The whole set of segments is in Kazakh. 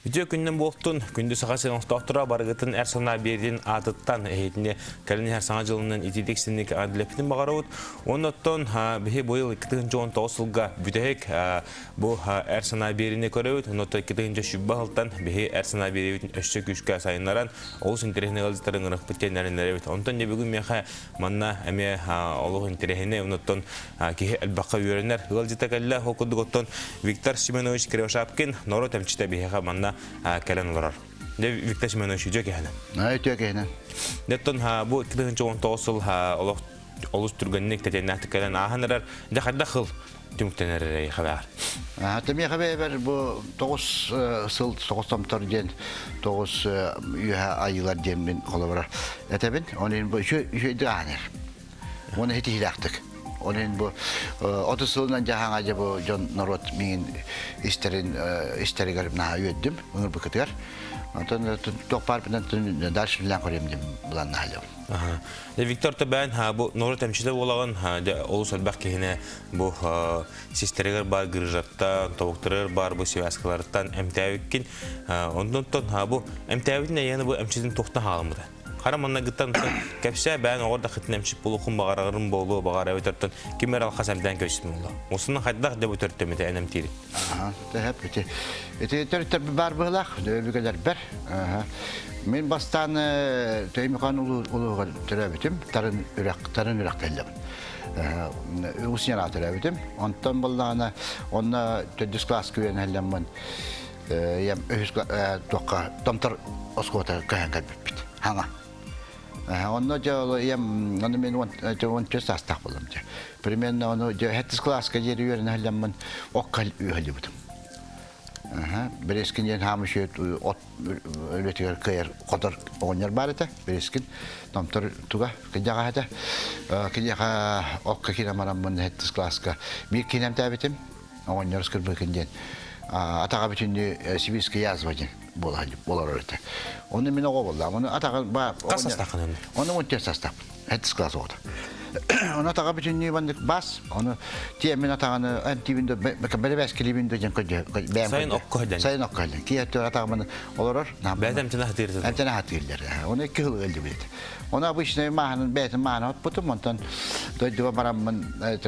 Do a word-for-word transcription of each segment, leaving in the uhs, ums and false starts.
Video günden boltun gündü saçın doktora barıgıtın ersona berdiğin adıttan ehitine kalın her sana yılının itideksindeki adleptin bağırıt. Ondan ha bihi bu yıl iki bin on dokuz yılga büdehek bu ersona berdiğine görüyoruz. Ondan iki bin şübbaltan bihi ersona berdiğin öşçü güçke sayınlaran olus interehine gazetelerinin rıhbetkenlerine evet. Ondan ne bugün meha manna eme olus interehine ondan ki elbaka yörenler gazetekalla okuduktan Viktor Simonovich Krevshapkin Norot emçite bihi manna kelen olarak. Ne Viktor Simonovich diyor ki hani. Ne diyor ki hani. Neton ha bu iki bin on dokuz yıl ha olus olus türgenlik tecennet kelen ahanlar da hadakıl tümüktenerere haber. Ha tabii haber bu dokuz yıl dokuz tamtargen dokuz üye aylar demin kolabora. Etebin onun bu şu şu dağınır. Onu hiç hilaktık. Onun bu otuz yılından jahan acaba bu John Norot min isterin isteri garip na yöddüm. Onu bu kadar. Ondan doktor bilen ders bilen koyayım bulan halim. Aha. Viktor da ben ha bu Norot hemşire olan ha olusal belki yine bu sisterler bar gırjatta doktorlar bar bu sivaskalardan emtiyavkin ondan ha bu emtiyavin ne yani bu emçinin tokta halımda. Karamanna gittan kapsa ben orada xitne emçip buluqum bağararım bolu bağara ötörtön kimer al xasamdan köçtüm ola. Osuna xadda da bu törttemede enem tiri. Aha, da hep ete. Ete törtте бар булак, дөбү kadar ber. Aha. Men bastan teymikan ulu ulu törөbүтүм, тарын үрак, тарын үрак келдим. Aha, usyan atöröbүтүм. Ondan bullana onna tödüs klas güven hellemmen. Yem öhüs toqa tomtar oskota kahan kalbit. Hanga. Onu da yem onu men on on just astak buldum. Примерно onu hettis klaska yeri yören hellemmen okkal üheli buldum. Aha, bereskin yen hamışet ot öğretiyor kayar kadar oynar barete bereskin tomtar tuga kijaga hata kijaga okka kinamaram men hettis klaska bir kinem tabitim oynar skırбыкын ден. Атаға бүтінді сибирский язваген болады, болар өрті. Оны мен оға болды. Оны атаға... Қас астақын өңді? Оны он төрт астақын. Әттіс класс оғыды. Оны атаға бүтінді бандық бас. Оны тие мен атағаны әмтибінде, бәрі бәскелебінде жен көйді. Сайын оққа өйден? Сайын оққа өйден. Кей әттір атаға мені олар ор. Бәді әмтіне хатырды? Әмтіне хатырлар. Оны екі хыл өлді біледі. Оны обычный мағының бәтін мағын от бұтым. Онтан дойдыға барамын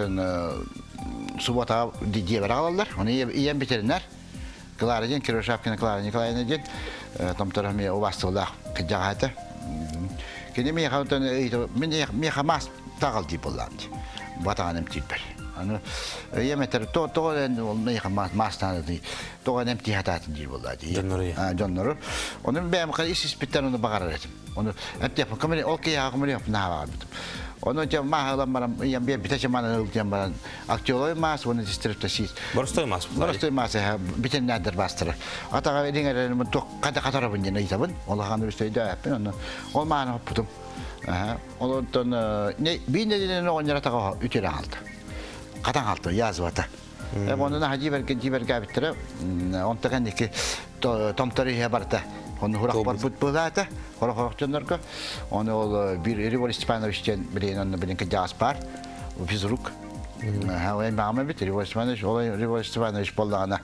суббота диye beraberler. Onu iyi bitirenler. Klaracın Krevshapkin Klara Nikolayevna diyet. Tam tarafı o vasıflar kıcağıtı. Kendi mi yakaladı? Ben mi yakamaz takal diye kullandı. Vatanım tipler. Onu yemeter to to ne yakamaz mastan diye. To ne imtihatı diye kullandı. Canları. Canları. Onun ben kadar iş ispitten onu bakarak ettim. Onu hep yapın. Kamera okey ya kamera yapın ne var? Onu cem mahalan baram yan bir bitaş manın ultiyan baran aktiyoloy mas onu distripte siz. Barstoy mas. Barstoy mas ha biten nadir bastırır. Atağa edingerenin bu tok kada kadar bunca ne itabın. Allah'ın üstüne de yapın onu. O mana putum. Aha. Ondan ne bir nedenen o nyara tağa ütüre aldı. Katan aldı yazvata. Hem onu hacı berken ciber gabitre. Ondan ki tam tarihe barta. Onu hurak var futbolda, hurak hurak canlarga. Onu ol bir Rivol Stepanovich'ten bilen onu bilen ki Jaspar, fizruk. Ha o en bağımlı bir Rivol Stepanovic, o Rivol Stepanovic bollana.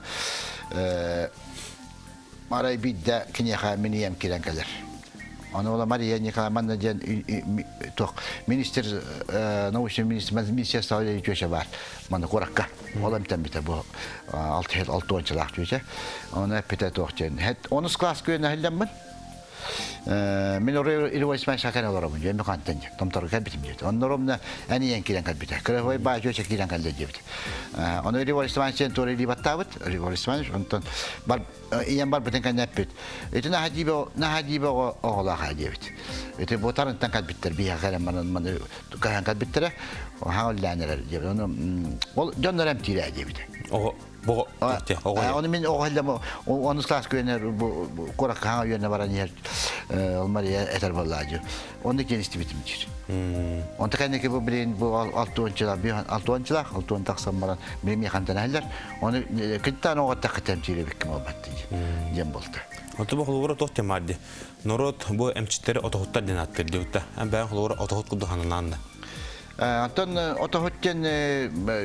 Maray bir de kinyaha miniyem kiren kadar. Onu ola Maria Nikolaevna diyen tok minister, nauşun minister, minister sağlığı köşe var. Bana korakka. Ola biten bite bu altı het altı onçalak köşe. Onu hep bite tok diyen. Het onu klas köyüne hellem ben. Men oraya ilva ismen şakan olarak bunca. Emi kanten diye. Tam tarık bitim diye. Onlar omna en iyi kiren kad bite. Krevoy bağ köşe kiren kad diye bite. Onu ilva ismen sen tori ilva tabut. Ilva ismen ondan bar iyem bar biten kan yapıt. Eti ne hadibe ne hadibe oğla hadibe bite. Eti bu taraftan kad bitter. Bir hakaren bana bana kahan kad bittere. O hangi laneler diye. Onu ol canlar emtire diye bite. O bu onu min o halde onu klas köyüne bu korak hangi yöne varan yer olmalı ya eter vallahi. Onu genişti bitimdir. Onu da ki bu bilen bu altı onçlar bir altı onçlar altı on taksam varan benim yakandan haller. Onu kittan o takı temsili bikim obattı. Jem boldu. Otu bu xulura tohte maddi. Norot bu emçitleri otohutlar denattır diyordu. Hem ben xulura otohut kudu hanılandı. Anton otohutken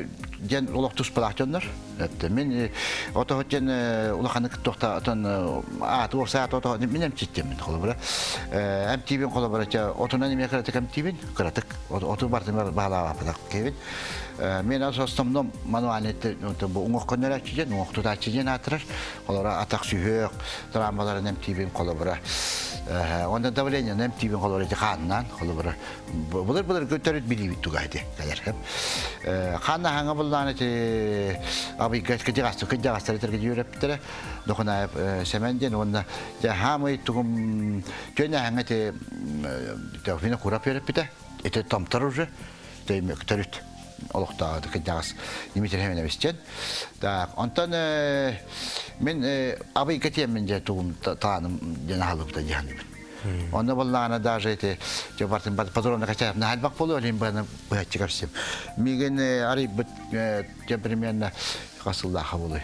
gen улах тус платоннар. Это мен ото gen улаханык тохта атан а то саат ото менем читтем холбара. Э амтибин холбара та отонан неме каратык амтибин каратык ото бартымар баалаа ападак кебин. Мен асостомном мануалетте ото бу уңокконнар ачыжен уңокту ачыжен атырар. Холора атак сүйөк драмаларын амтибин холбара. Onda давление nem tibin kolore kannan kolore bular bular götürüp bilibit tugaydı kadar hep kanna hanga buldan te abi kaç kaç gastı kaç gastı terk yürüptüre dokuna semenden onda ya hamı tugum köne hanga te tevfine kurap yürüpte ete tam tarıcı te götürüt Allah'ta kaç gastı nimetir hemen evisten da ondan men abi kaç yemince tugum tanım cenahalıkta cehennem Onda vallahi даже эти жабартын патронна качап на хальбак болу олим бана бачыгарсым. Миген ари те примерно касылдаха болу.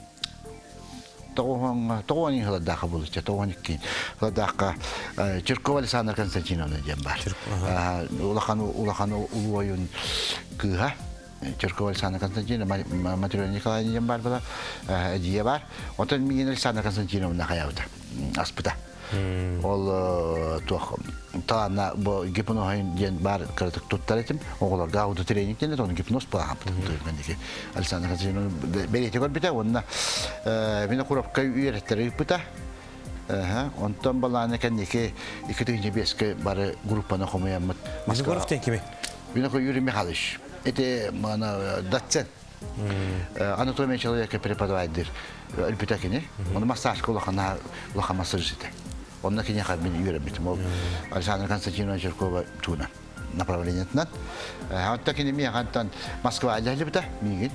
Тоон тоон хладаха болу, тооники. Хладака Черковаль Санар Константиновна дембар. Улахан улахан улуоюн кыга. Черковаль Санар Константиновна Матрёна Николаевна дембар была. Диебар. Отон миген Санар Константиновна хаявта. Аспыта. Ол тох тана бо гипнозын ден бар кыртык туттар этим оголорга ауду тренингден оны гипноз багам мендеги Александр Казинов берете көрбүтө онна мени курапка үйрөттөр ыпыта ага онтон баланы кенеке эки жүз бешке бары группаны хомуяммыт Москвафтен кими мени ко Юрий Михайлович эти мана доцент анатомия человека преподаватель ыпыта кене он массаж колохана лоха массажите Он кине хабин юребит мол Александр Константинович Черкова туна направление тнат. А вот так и не хантан Москва алибта мигин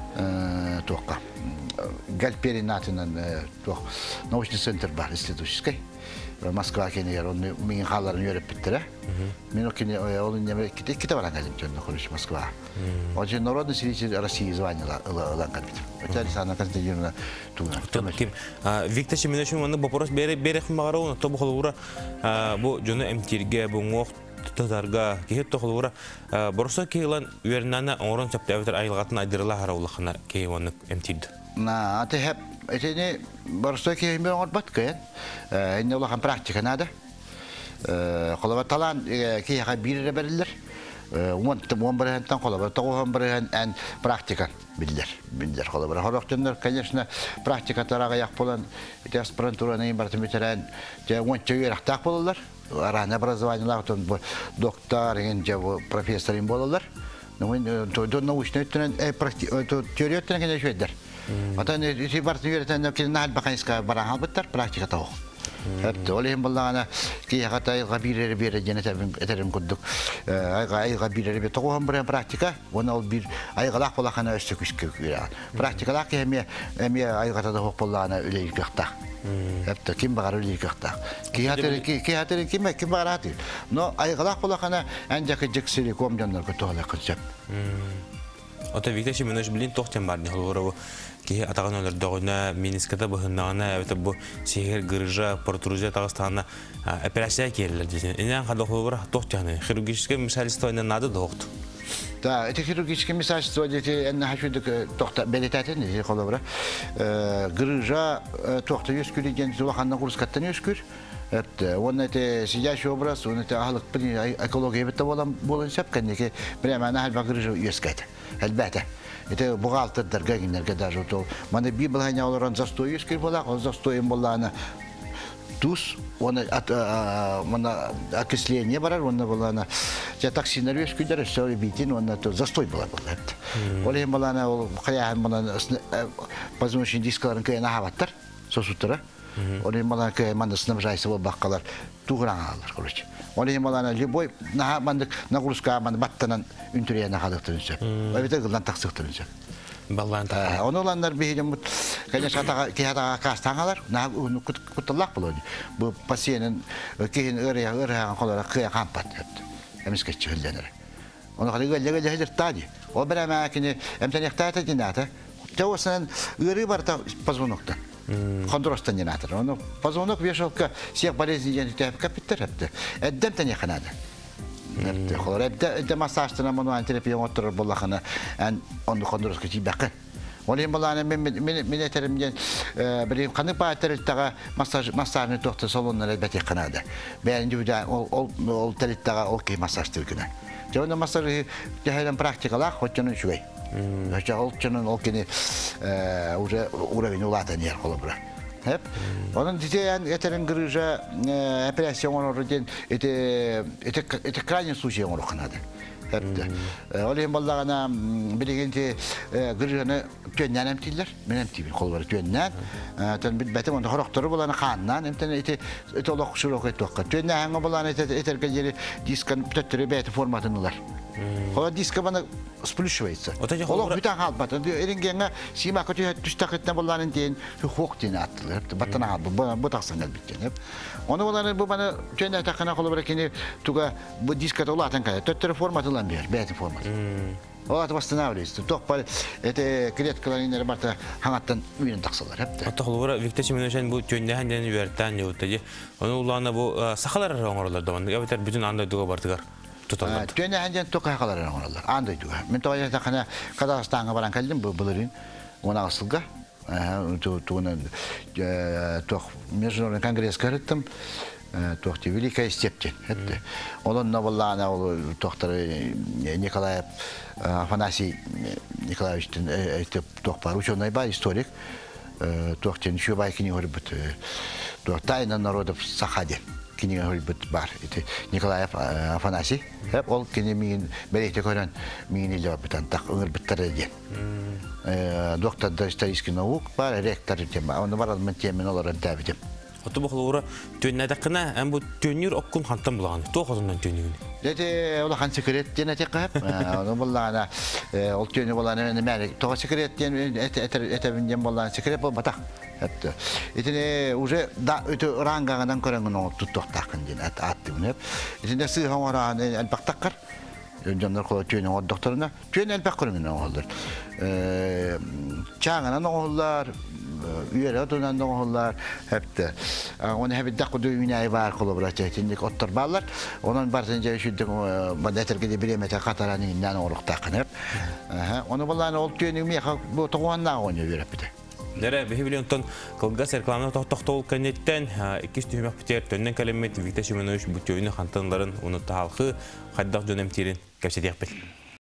э тока. Гальперинатинан тох научный центр бар исследовательский. Москва кине он мигин халарын юребиттер. Мен кине он не китабаран галимтен находишь Москва. Очень народный свидетель России званила лангабит. Это Александр Константинович туна. Виктор Семенович маны вопрос бере бере хмагарау то бохолура бу жона эмтирге бу ngok татарга кехет тохолура борсо кейлан вернана орон чаптавтер айлгатын айдырла хараулахына кейвонны эмтирд. На ате хеп этени борсо кей меоңот баткен. Энне улахан практика нада. Колова талан кейга бире берилер. Умон он барантан колова тогон баран ан практика билдер. Билдер колова. Хорохтеннер, конечно, практика тарага як болан, эти аспирантураны барты метерен, те он чөйрак так болалар. Арана образованиялар тон доктор, энже профессор им болалар. Но мен то научный тен практика то теория тен конечно шведер. Атан эти барты юретен кинал бакайска баран баттар практика тоо. Хәтта олем буллана ки хатай габире бере женетен этерем куддук. Айга айга бире бе тогон бер практика, оны ал бир айгалак булахана өстөкүскө кира. Практикалак эме эме айга да хок буллана үлей кахта. Хәтта ким багар үлей кахта. Ки хатер ки ки хатер ким ким багарати. Но айгалак булахана анжак жексели комжандар көтөлө кылчап. Ото Виктор Семенович билин тохтен барны холоро ки атаганолар догона Минската бахыннана это бу сехер гыржа портрузия Тагыстана операция келер дизен. Инен хадохолора тохтаны хирургическое вмешательство не надо дохт. Да, это хирургическое вмешательство эти на хашудык тохта белетатен ди холора. Гыржа тохта юскүлеген зулаханна курскаттан юскүр. Это он это сидящий образ, он это ахлык экология бит болан болан шапканнеке прямо на хальба гыржа юскат. Әлбәттә. Это бухгалтердерге генерге даже то. Маны библияне алардан застой юскир була, он застой буланы. Туз, он от мана окисление барар, он буланы. Я токсиннар юскидер, все битин, он то застой була була. Олем буланы ол каян буланы позвоночный дискларын каяна хаваттар, сосуттара. Олем буланы каян снабжайсы бул баккалар туграналар, короче. Олем буланы любой на мандык нагрузка ман баттанан үнтүрөйө калыктырынча. Эбите кылдан таксыктырынча. Баллан та. Оноландар бейдем, конечно, ата кияда кастаңалар, на кутталак болот. Бу пациенттин кийин өрөйө өрөйө колора кыя кампат. Эмиске чыгылданыр. Оны калыгы леге хедер тади. О берема кини эмтенектата дината. Тоосынан өрү барта позвонокта. Кондростан динатыр. Оны позвонок вешалка всех болезней ден капиттер хепти. Эддем тене канада. Холор эбде массажтына монуан терапия оттырыр боллахана ан онду кондурус кичи бакын. Олен баланы мен мен этеримден билим каны паатырыттага массаж массажны токты салоннар элбете канада. Бен жуда ол ол телиттага ол ки массаж тилгүнө. Жона массаж жаһалан практикалар хоччонун шугай. Жа ол чонун ол кини уже уровень улата нер холобра. Hep. Onun diye yeterin gırıca operasyon olurken ete ete ete kranial suçu olur kanada. Hep de. Olayım ballağına birinci gırıcanı tüyenden tiller, benim tibi kolları tüyenden. Tan bir betim onda karakterı bulanı kandan, emten ete ete olak şuruk et dokka. Tüyenden hangi bulanı ete ete geri diskan pütürü beti formatınlar. Kola diska bana spluşvaysa. Ola bütün hal batın. Eringenge sima kötü düştaketne bulanın diyen hukuk dini attılar. Batına hal bu bu taksan elbette hep. Onu bulanı bu bana tüyenden takana kola bırakını tuga bu diska olatan kaya. Tötürü formatınlar bir beti formatı. Вот восстанавливается. Только это клеткаларинер барта хангаттан үйрен таксалар хеп. Ата холора Виктор Семеновичен бу төннәһен дән үертән юттыҗы. Аны улланы бу сахалар оңорларда банда. Ябетер бүтүн андай дуга бардыгар. Туталар. Төннәһен дән токалар оңорлар. Андай дуга. Мен тояда кана Казахстанга баран калдым бу булырын. Она асылга. Ту туны тох международный конгресс карыттым. Тохти великая степень. Это он новолана доктор Николай Афанасий Николаевич это доктор ученый ба историк. Тохти еще ба книги говорит то тайна народов Сахаде. Книга говорит бар. Это Николай Афанасий. Хеп ол книги мин берете көрән мин иле битан так ыңгыр биттерде. Доктор исторических наук бар ректор тема. Он бар мен темен олар дәбидем. Ото бу холора төннәдәкне һәм бу төннир оккун хантан булаган. Тохозуннан төннигин. Дәте ул хан секрет дине текап. Аны буллагана ол төнне булганы неме? Тога секрет дине этебинден булган секрет бу батак. Хәтта. Итене уже да өтө рангагандан көрәнгән туттактакын дине атты буны. Итене сы хаваран албактаккар. Jonlar kola tüyünün o doktoruna tüyünün elbette kurumunu oğullar. Çağınan oğullar, üyeli oturan oğullar hep de. Onu hep de kudu ünayı var kolaborasyonundaki otur bağlar. Onun barınca şudduk badetergide bilemete kataranın inden oğluk takın hep. Onu bulan ol tüyünün miyaka bu toğuanla oynuyor bir hep de. Dere behi milyonton kılgaz reklamına tohtol kanyetten iki yüz tüymek biter tönnen kalemet Viktor Semenoviç bu tüyünü hantanların unutta halkı haddaq dönemtirin kapsediyak bel.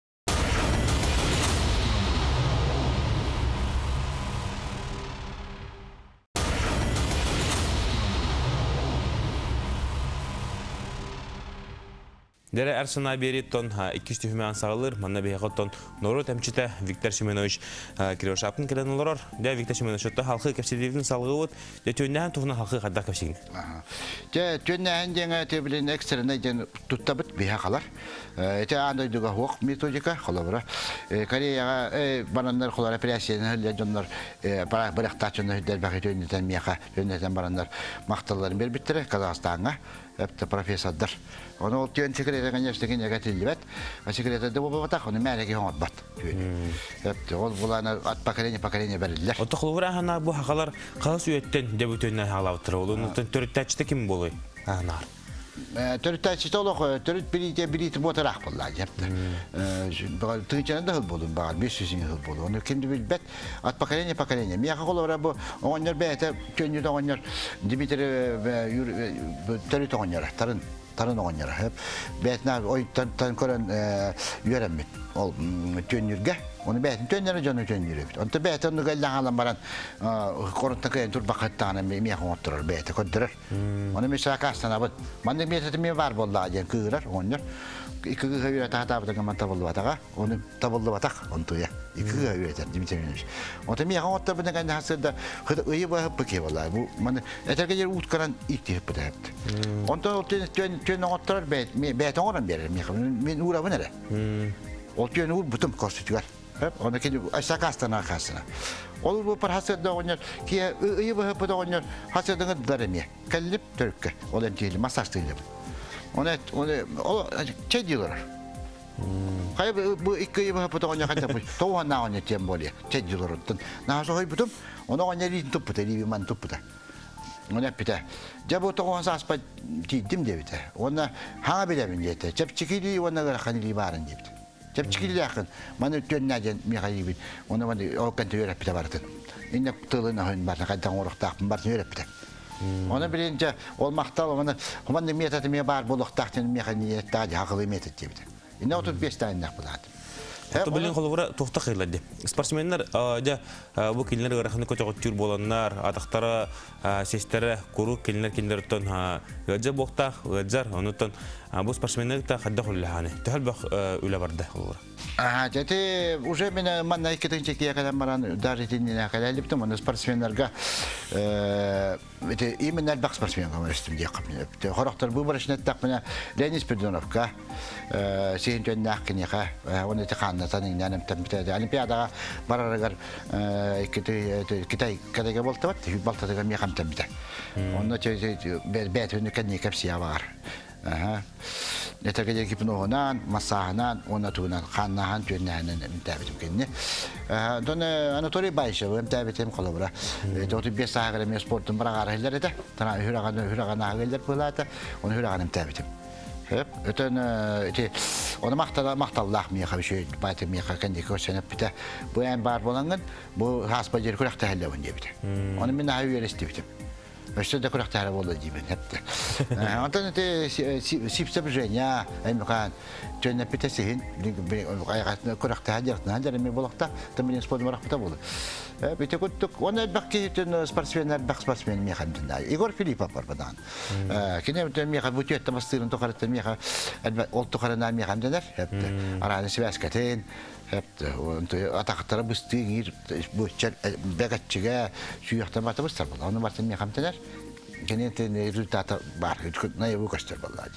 Dere Ersana Beriton iki yüz tüymen sağılır. Manna behiqotton Noru temçite Viktor Semenoviç Kiroşapın kelen olur. De Viktor Semenoviç da halkı kapsediğinin salgı ot. De tüyünden tuhuna halkı haddaq kapsigin. De tüyünden denge tebilin ekstrene den tuttabıt behiqalar. Ete anda duga hok metodika kolabra. Koreyaga baranlar kolar operasyon helle jonlar para bıraktaçını der bakı tüyünden miyaka tüyünden baranlar maqtalların bir bitire Kazakistan'a. Hep de profesörler. Onu o tüyün sekreteri kanyaştaki negatifli bet. O sekreteri de bu batak onu meleki hon bat. Hep de o bulana at pakarene pakarene verirler. O toxulura hana bu haqalar qalas üyetten debütönne halawtır. Onun törütçte kim boluy? Anar. Törütçte oluq, törüt birite birite botarak bullar yaptı. Bagal tığçanı da hıl bolun, bagal beş yüzün hıl bolun. Onu kendi bil bet at pakarene pakarene. Miyaka kolora bu onlar bete könüde onlar Dimitri törüt onlar tarın tarın onlar hep betna oy tan koran yörenmet ol tönürge onu betin tönürü canı tönürü bit onu betin onu gelden alan baran korunta kayan tur bakattana miyaka oturur beti kodurur onu mesela kastana bud mandık betin mi var bolla diyen kırar onlar iki kığı yöre tahta abda gaman tabullu bataka onu tabullu batak onu tuya iki kığı yöre Dimitri Semenoviç onu miyaka oturur buden kendi hasırda hıdı ıyı bu hıppı ki vallahi bu manı eterke yer utkaran ikti hıppı da hepti ondan o tön oturur bet bet oran verir men uğra bu nere o tön uğur bütün konstitüyer hep onu kendi aşağı kastana kastana ol bu par hasırda oynar ki ıyı bu hıppı da oynar hasırdığını daremiye kellip Türk'e olan değil masaj değil onu onu o şey diyorlar Kaya bu iki yıl hapı oynar kadar bu toğan na oynar tem bolya şey diyorlar na so hay butum onu oynar iyi tupu da iyi man tupu da Ona pite. Jabo to on saspa tidim debite. Ona ha bilemin yete. Jab çikili ona göre kanili barın debite. Jab çikili yakın. Manı tönnaden mihayibi. Ona manı o kan töre pite bardı. İnne tılına hön barna kaddan oraqtaq barna töre pite. Ona bilince olmakta ona human miyete mi bar buluqtaqten mihaniyet tadi haqlı metet debite. İnne otuz beş tane nakbuladı. Ото билин холбура тухта кыйлады. Спортсменнер жа бу килнер гарахны көчөгөттүр болоннар, атактары, сестери, куру килнер киндерден гажа бокта, гажар, онутон бу спортсменнер та хадда холлаханы. Тәл бак үле барды холбура. Ага, это уже меня манна икетинче кия кадан баран даже тинне калалиптым, он спортсменнерга э это именно бак спортсменга мөрөстүм дия капны. Хорактар бу барышны так менә Ленис Педоновка э сен нахкынега, оны тыканна танын нәнем тәмбитә Олимпиадага бараргар э икети Китай кадага болты бат, балтадага мехам тәмбитә. Онда бәт үне кәнне капсия бар. Ага. Это где гипногонан, массагнан, он атунан, ханнахан, тюннанан, мтабитим кенне. Дон Анатолий Байшев, мтабитим колобра. Это вот без саграми спортом брагар хеллер это. Тана хураган хураган хеллер булата, он хураган мтабитим. Это эти он махтала махталлах мия хабиши байтим мия кенде көсенә бите. Бу эн бар болган, бу хаспаҗыр күрәктә хелләвен дибите. Аны мен хәйверестибитим. Что такое рахтара было дибен, хепте. Антон это сипсабжения, аймхан, что на питасин, ай корахта hadert, hadер ми болохта, там мне сподом рахта было. Бите кот он бакки спортсмен, бак спортсмен ми хамдна. Игорь Филиппов барбадан. Кине ми хабутет там стырын тохарат ми ха, ол тохарана ми хамдна, хепте. Араны связкатен. Атақтары бұстығыр, бұстығыр, бәгатчіға сүйіқтаматы бұстар болды. Оны бартын мен қамтынар, кенеттен результаты бар, наи бұқаштар болады.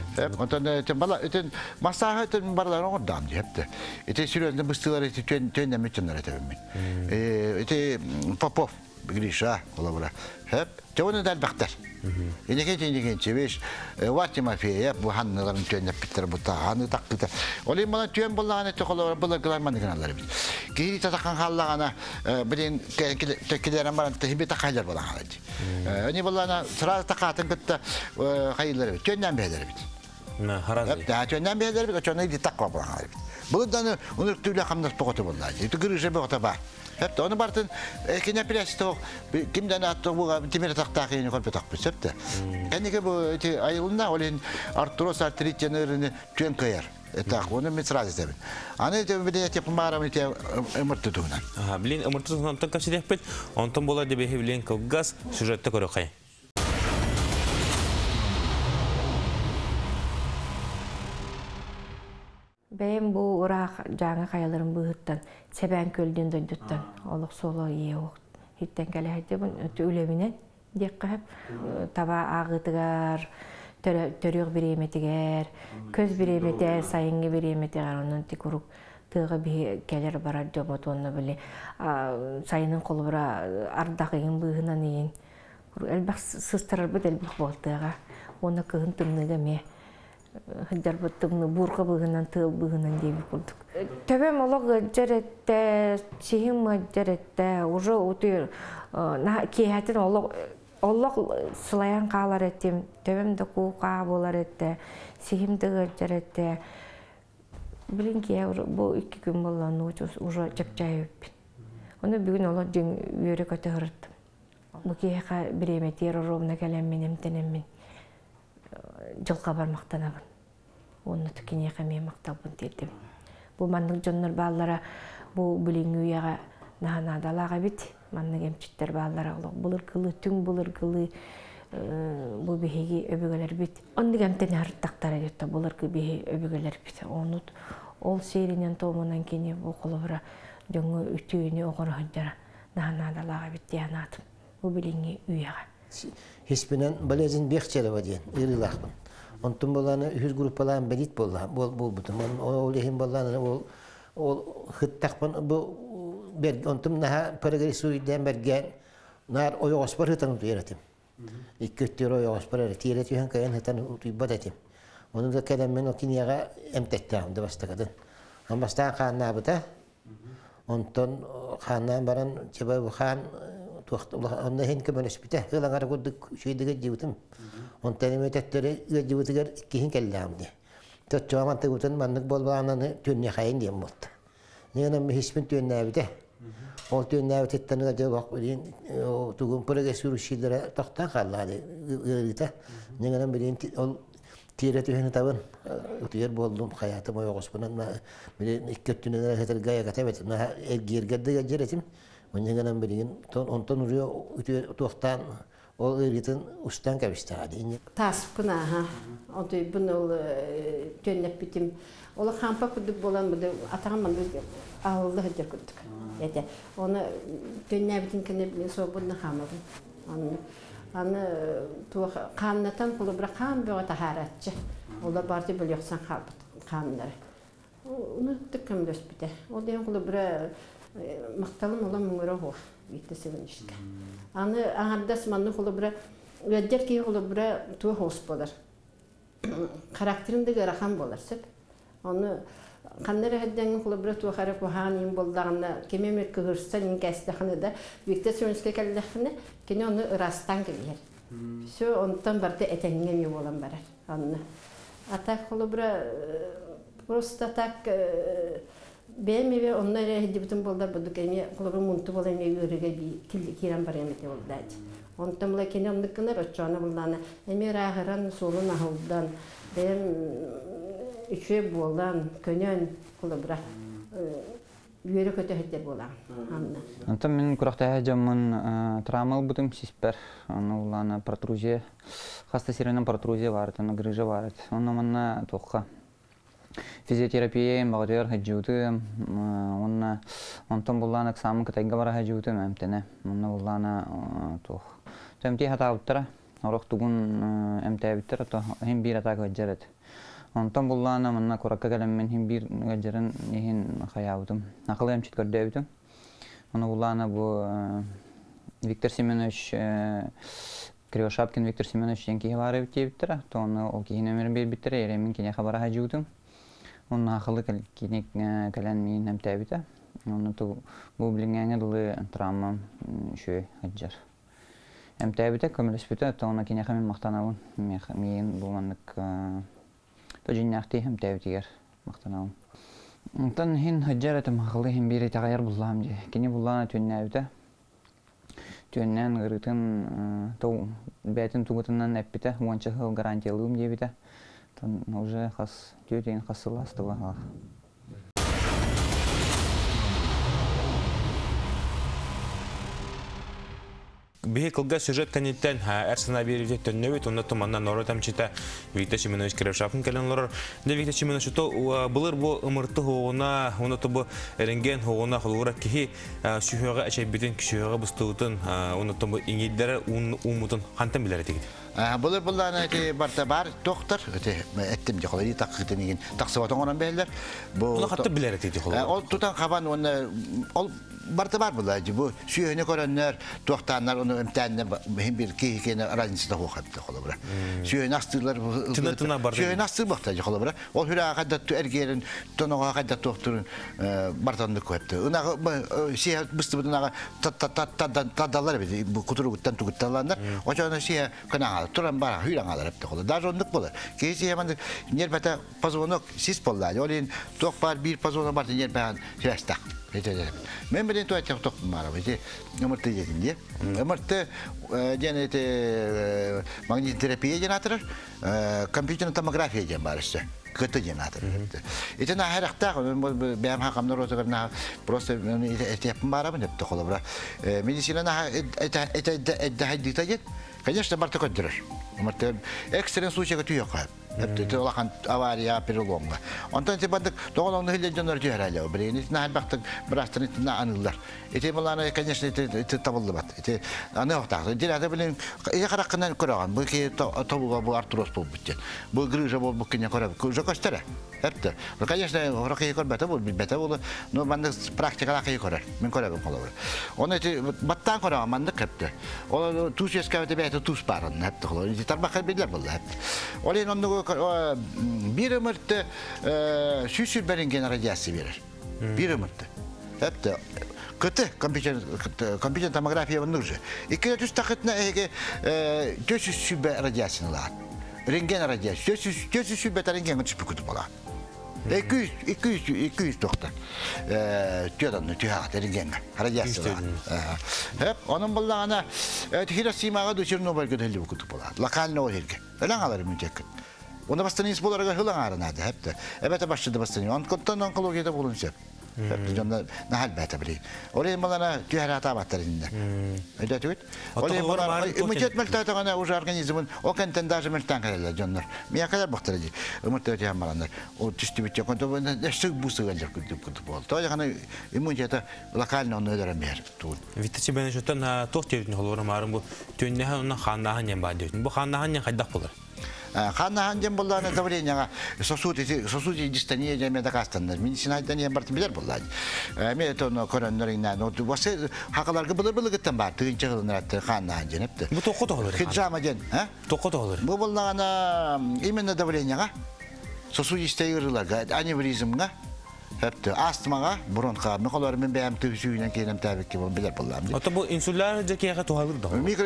Масаға өтін барларын оғырдам дейіпті. Өте сүрезді бұстығылар түйенден мүттінлер өтебіммен. Өте Попов, Гриша, олабыра. Оны дәл бақтар. Инекен инекен чебеш Вати Мафея бу ханныларын түйенеп биттер бутта аны таққыта. Олай мана түйен болған эте колор булар гылайман каналлар бит. Кири татакан халлагана билин текелерен баран тихби тақайлар болған алады. Они болана сразу тақатын кытта кайлар бит. Түйеннен бедер бит. На харазы. Да, түйеннен бедер бит, чоны ди тақва болған алады бит. Бұдан оны түлі қамнас тоқыты болады. Это грыжа боқта бар. Hep onu bartın kine plastik kimden attı bu timir taktak yeni kolpe takmış hep de. Kendi bu ayılında olan artros artrit generini tüm kayar. Tak onu mi sırası tabi. Anne de bir de yapım var ama te ömürtü tuğuna. Aha bilin ömürtü tuğuna tam kapsayı yapıp ondan bola de bir bilin kavgaz sürette korukay. Ben bu urak жаңа kayalarım bıhıttan, seben köldüğün döndütten, oluk solu iyi oğut. Hitten kele haydi bu ölevine dikkat hep taba ağıtıgar, törüğü bir yemetiger, köz bir yemetiger, sayıngi bir yemetiger, onun tikuruk tığı bir keler barar jomot onu bile sayının kolu bura ardağın bıhınan yiyin. Elbaq sıstırar bu delbuk boltığa, onu kığın tımını deme. Jarbatımını burka bığınan tığ bığınan diye bir kurduk. Tövem ola jarette, sihim jarette, ucu utu kiyetin ola ola sılayan kağlar ettim. Tövem de kuğağı bolar etti, sihim de jarette. Bilin ki bu iki gün bolan ucu ucu çapçayı öpün. Onu bir gün ola yörük öte hırıttım. Bu kiyeka bir yemet yer orumuna gelen benim tenemmin. Жылға бармақтанабын. Оны түкене қамей мақтабын дедім. Бұл манның жонлар баллара, бұл білің үйеға нағанадалаға бит. Манның емчіттер баллара олық. Бұлыр қылы, түң бұлыр қылы, бұл бейге өбігелер бит. Онды кәмтен әріттақтар әдетті бұлыр бейге өбігелер бит. Оны ол сейрінен тоғынан кене бұл қолы бұра жоңы үтүйіне оғыр ғанжара нағанадалаға бит деянатым. Бұл білің үйеға. Hiçbirinden balezin bekçeli var diyen, ırılakın. Ondan bolana yüz gruppalan bedit bolla, bol bol butum. O lehim bollana o o hıttakpan bu ber ondan daha progresiyden bergen nar oy ospar hıtan uyaratim. İkküttür oy ospar tiret yuhan kayan hıtan uybadetim. Onun da kelemen o kiniyaga emtettam da bastakadan. Ama basta kanna bata. Ondan kanna baran çaba bu kan туакта онда хен көмөлөс бите ылаңар курдук шүйдүгө жибитим он тенемететтери жибитигер кихин келлямди төчөман тегутен маннык болбаананы түнне хайын дем болду нена мехиспин түннәбите ол түннәбитеттен жабак билин тугун прогрессүр шилдере тактан каллады ыгыта нена билин ол тире түһүнү табын утуер болдум хаятым ойгоспунан билин иккеттүнө хетер гая катабет на эргергерде жеретим оннегенен билин онтон урё утуер туактан ол ырытын устан кабистади тас кына ха онтой бунул төннеп битим ол хампа кудук болан бу атаган алды хәҗәр кудук эте оны төннәбитин кене билин собунна хамады аны аны тух каннатан кулы бир кан бөгө тахаратчы олар барды бөлөксән халбыт каннары уны тиккем дөспите ол деген кулы бир макталым ола мөңөрө хо биттесен ишке аны аңардас манны кулы бир өддер ки кулы бир тух хос болар характериндеги рахан болар сеп аны каннары хәддән кулы бир тух харап ханым болдагында кемемер кырстан инкәстәхнәдә биттесенскә кәлләхне кине аны растан келер. Все онтан барда этенгем болан барар. Анны. Атак кулы бир просто так бемеве оннары дибитим болдар буду кеме кулы бир мунту болан мегөргө би тил киран бар эмете болдайт. Онтан мына кине андыкны рочана булданы. Эме рагыран солун ахылдан бем үче болан көнөн кулы бир Юрий көтө хәттер була. Анна. Антон мен куракта жамын травмал бутым сиспер. Аны улана протрузия. Хаста сиренен протрузия бар, таны грыжа бар. Онна манна токка. Физиотерапия багатыр хаҗуты. Онна Антон булана самы кытайга бара хаҗуты мәмтене. Онна булана тох. Тәмти хата уттара. Орох тугун эмтәбиттер то һәм бир атак хаҗарат. Онтон буллана манна куракка калам мен хим бир гажаран нехин хаявдым. Акылым чит көрдөбүтүм. Аны буллана бу Виктор Семенович Кривошапкин Виктор Семенович янки бары биттер. Тоны ол кинемер бир биттер. Эремин кине хабара хажудым. Онна акылы кинек калан мен хем табита. Онны ту бу билингәнгә дулы травма шөй хаҗар. Хем табита көмөлөспүтә. Тоны кине хем мактанабын. Мен булганлык Тожиннахти хем тавтигер мактанам. Тан хин хаҗарат махлы хем бире тагыр буллам ди. Кине буллана төннәбидә. Төннән гырытын тау бәтин тугытыннан әппитә, онча хил гарантиялым дибитә. Тан уже хас түйден хасыластыга. Бехикылга сюжет канеттен әрсана беруде төннөбет, онда туманнан норы тамчыта Виктор Семенович Кривошапкин кәлінлер. Де Виктор Семенович, бұлыр бұл ұмырты хоғына, оны тұбы әрінген хоғына құлғыра кехи сүйеға әчәбетін кішеға бұстығытын, оны тұбы еңелдері ұмытын қантан білер етегеді? Бұлыр бұлланы барта бар, тоқтыр, әттім де қолы, таққытын еген тақсыватын оңынан бәлілер. Оны қатты білер етегеді қолы? Ол тұтан қабан, ол барта бар бұлайды, бұл сүйені көрінлер, тоқтанлар, оны өмтәніне бір кейкені разинсida қоқапты қолы бұра. Сүйені астырлар, сүйені астыр бақтайды қолы бұра. Ол хүрі қаддатты әргерін, тоноға қаддатты тоқтырын бартанды көпті. Сия бұсты бұдынаға таддалар беді, құтыры күттен тұғытталандар. Очағына сия қанағалы, тұран бара, үйран алар әпті қолы. Даже ондық болар. Кейсі еманды нербәті пазуонық сис боллады. Ол ең тоқ бар, бір пазуонық барды нербәған сирәстақ. Мен білен той айтсақ тоқтым бара. Өмірті едім де. Өмірті магнитный терапия ден атырыр, компьютерный томография ден барышты. Көті ден атырыр. Етен ағырақтақ, бәйім хақамдар отығырына просто әтепім барамын әпті қолы бұра. Медицинаны әдді хайдыйта ден, конечно, барты көндірір. Экстрен случайға түйе қойып. Это лахан авария переломга. Онтан тибандык доголонны хилден жонор жөрәләү. Бирени нахал бактык брастын итна анылар. Эти баланы, конечно, это табылды бат. Эти аны октак. Диләдә белән я каракканнан күрәгән. Бу ки табуга бу артроз булып биткән. Бу грыжа булып биткән күрәп. Күрҗә кастыра. Әпте. Конечно, ракый көрбәтә бу битбәтә бу. Но манда практикага ракый көрәр. Мен көрәбем калабы. Оны эти баттан күрәгән манда кепте. Ол туз яскәвә бәйтә туз барын. Әпте. Эти тарбакка бидләр булды. Олен онны bir ömürde süsür berengen radyası verir. Bir ömürde. Hep de Кыты компьютер томография вон нужны. И когда ты стакатна эге төсү сүбе радиациялар. Рентген радиация. Төсү төсү сүбе рентген түспү күтүп ала. iki yüz iki yüz iki yüz doktor. Eee diyordan tühat rentgen radiyasiyalar. Hep onun bullağına Hiroşima'ga düşür Nobel ödülü kutup ala. Lokal ne olurdu? Ölen alır mütekkit. Onda bastaniyesi bularak hılan ağrınadı hep de. Evet başladı bastaniye. On kontan onkologiyada bulunca. Hep de onda ne hal bete bile. Oraya bana tüherata batlarında. Öyle değil. Oraya bana mücet meltata kana ucu organizmin o kanten daha meltan kalırlar canlar. Miya kadar baktırıcı. Umutlu öteye malanlar. O tüstü bitecek. Onda böyle ne sık bu sıkılacak kutup kutup oldu. Toya kana imunitete lokal ne onu öderemeyer. Vitesi ben şotan toh tevdin holurum arım bu tünneha onun xandahan yan badiyordun. Bu xandahan yan qaydak bulur. Ханна ханжем булланы давлениега сосуди сосуди дистания жемеда кастандар. Медицинада не бар билер булланы. Мен тоно коронноринан но басы хакаларга булы булы гыттан бар. Тыгынча гылынат ханна ханженепти. Бу тоқо тоғылыр. Хиджама жен, а? Тоқо тоғылыр. Бу булланы именно давлениега сосуди стейырларга аневризмга hep de astmaga, bronka, mekalar men beğen tüysüyle kenem tabii ki bunu bilir bullam. Ata bu insüller cekiye toğalır da.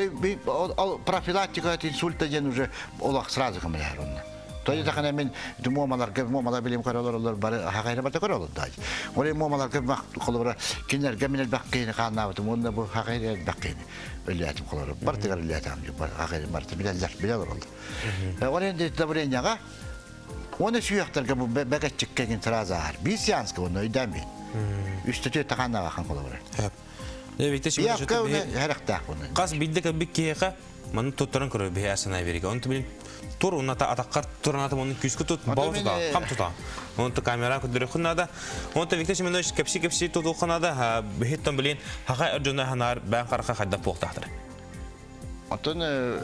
Mikro profilaktika insülta gen уже olak сразу kamlar onunla. Toyda kana men muamalar gibi muamalar bilim karalar olur bari hakayra bata karalar da. Oraya muamalar gibi bak kolora kinler geminel bakkini kanna batum onda bu hakayra bakkini. Öyleydim kolora. Bartıgar öyleydim var hakayra bartı bilenler bilenler oldu. Oraya de tabrenya onu şu yaktarga bu beget çıkken trazar. Bir seans ki onu ödemi. Üstü takanna bakan kolora. Hep. Evet, şimdi şu tabii her akta bunu. Kas bildik bir kiyaka, manı tutturan kuru bir asana veriyor. Onu bilin. Tur ona ta atakar turunata onun küskü tut, bağlı da, kam tuta. Onu ta kamera kuduruyor kunada. Onu ta vikte şimdi kepsi kepsi tutu kunada. Behittan bilin. Hakay arjuna hanar ben karaka kadda poğtahtır. Антон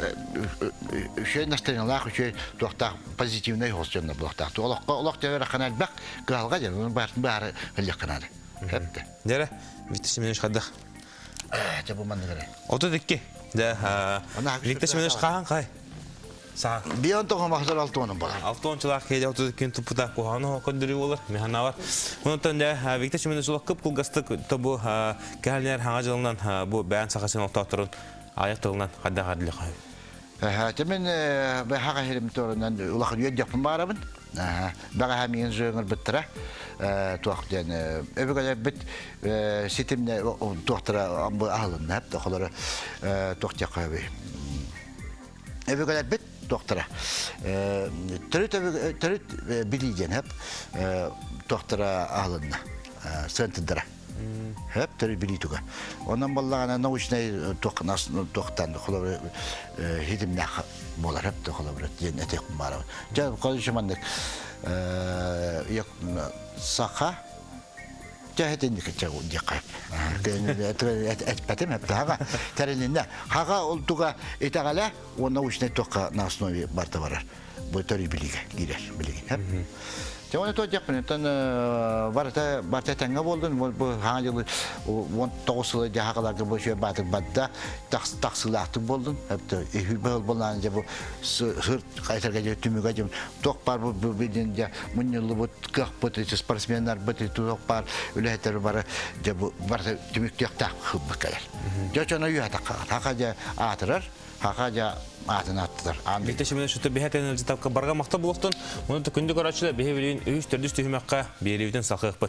şey настроенlar şey doktor pozitifne hosyanla doktor. Allah Allah tever kanal bak galga gel onun bar bar helle kanalı. Hep de. Dere vikte şimdi kadda. Ah tabu mandere. Oto dikki. De vikte şimdi kahan kay. Sağ. Bir an tohum mahzar altonun bana. Altonçular kayda oto dikkin tupuda kohano kondiri olur. Mehana var. Ondan da vikte şimdi sulak kıp kulgastık tabu kalner hangacılından bu beyan sakasın doktorun ayaklarından kadar hadli kay. Ha, temen be haga herim torundan ulak yedek pembarabın. Ha, baga hamin zöngür bittira. Tuaqdan öbür kadar bit sitimde doktora bu ahlında hep doktora doktor kaybı. Öbür kadar bit doktora. Türüt türüt biliyken hep doktora ahlında. Sentindra. Hep tabii biliyorduk. Ondan vallahi nauşnay toknas toktan kolay hidimle bolar hep de kolay diye etek var. Canım konuşmandık. Yok saka cehdinlik çağı dikkat. Et et patem hep daha terelinde. Haga olduğa etagala o nauşnay toka nasnovi barta var. Bu tabii biliyor gider biliyor hep. Cuma itu aja penetan barta barta tengah boldun bu hangi yıl on toğuslu cahakalar gibi şey batık batta taks taksılahtı boldun hep de ihbal bolanca bu sırt kaytar gece tümü gece tokpar bu bidince munyulu bu kahpıtı sportsmenler batı tokpar öyle heter bara bu barta tümük yakta hıbbı kadar. Joçana yuhatak hakaca atırar hakaca atına attılar. Vikte şimdi şu bir heten elcitap barga makta bulutun. Onu da kündü koraçla bir hevelin üç tördüş tühümekka bir evden sakıqpıt.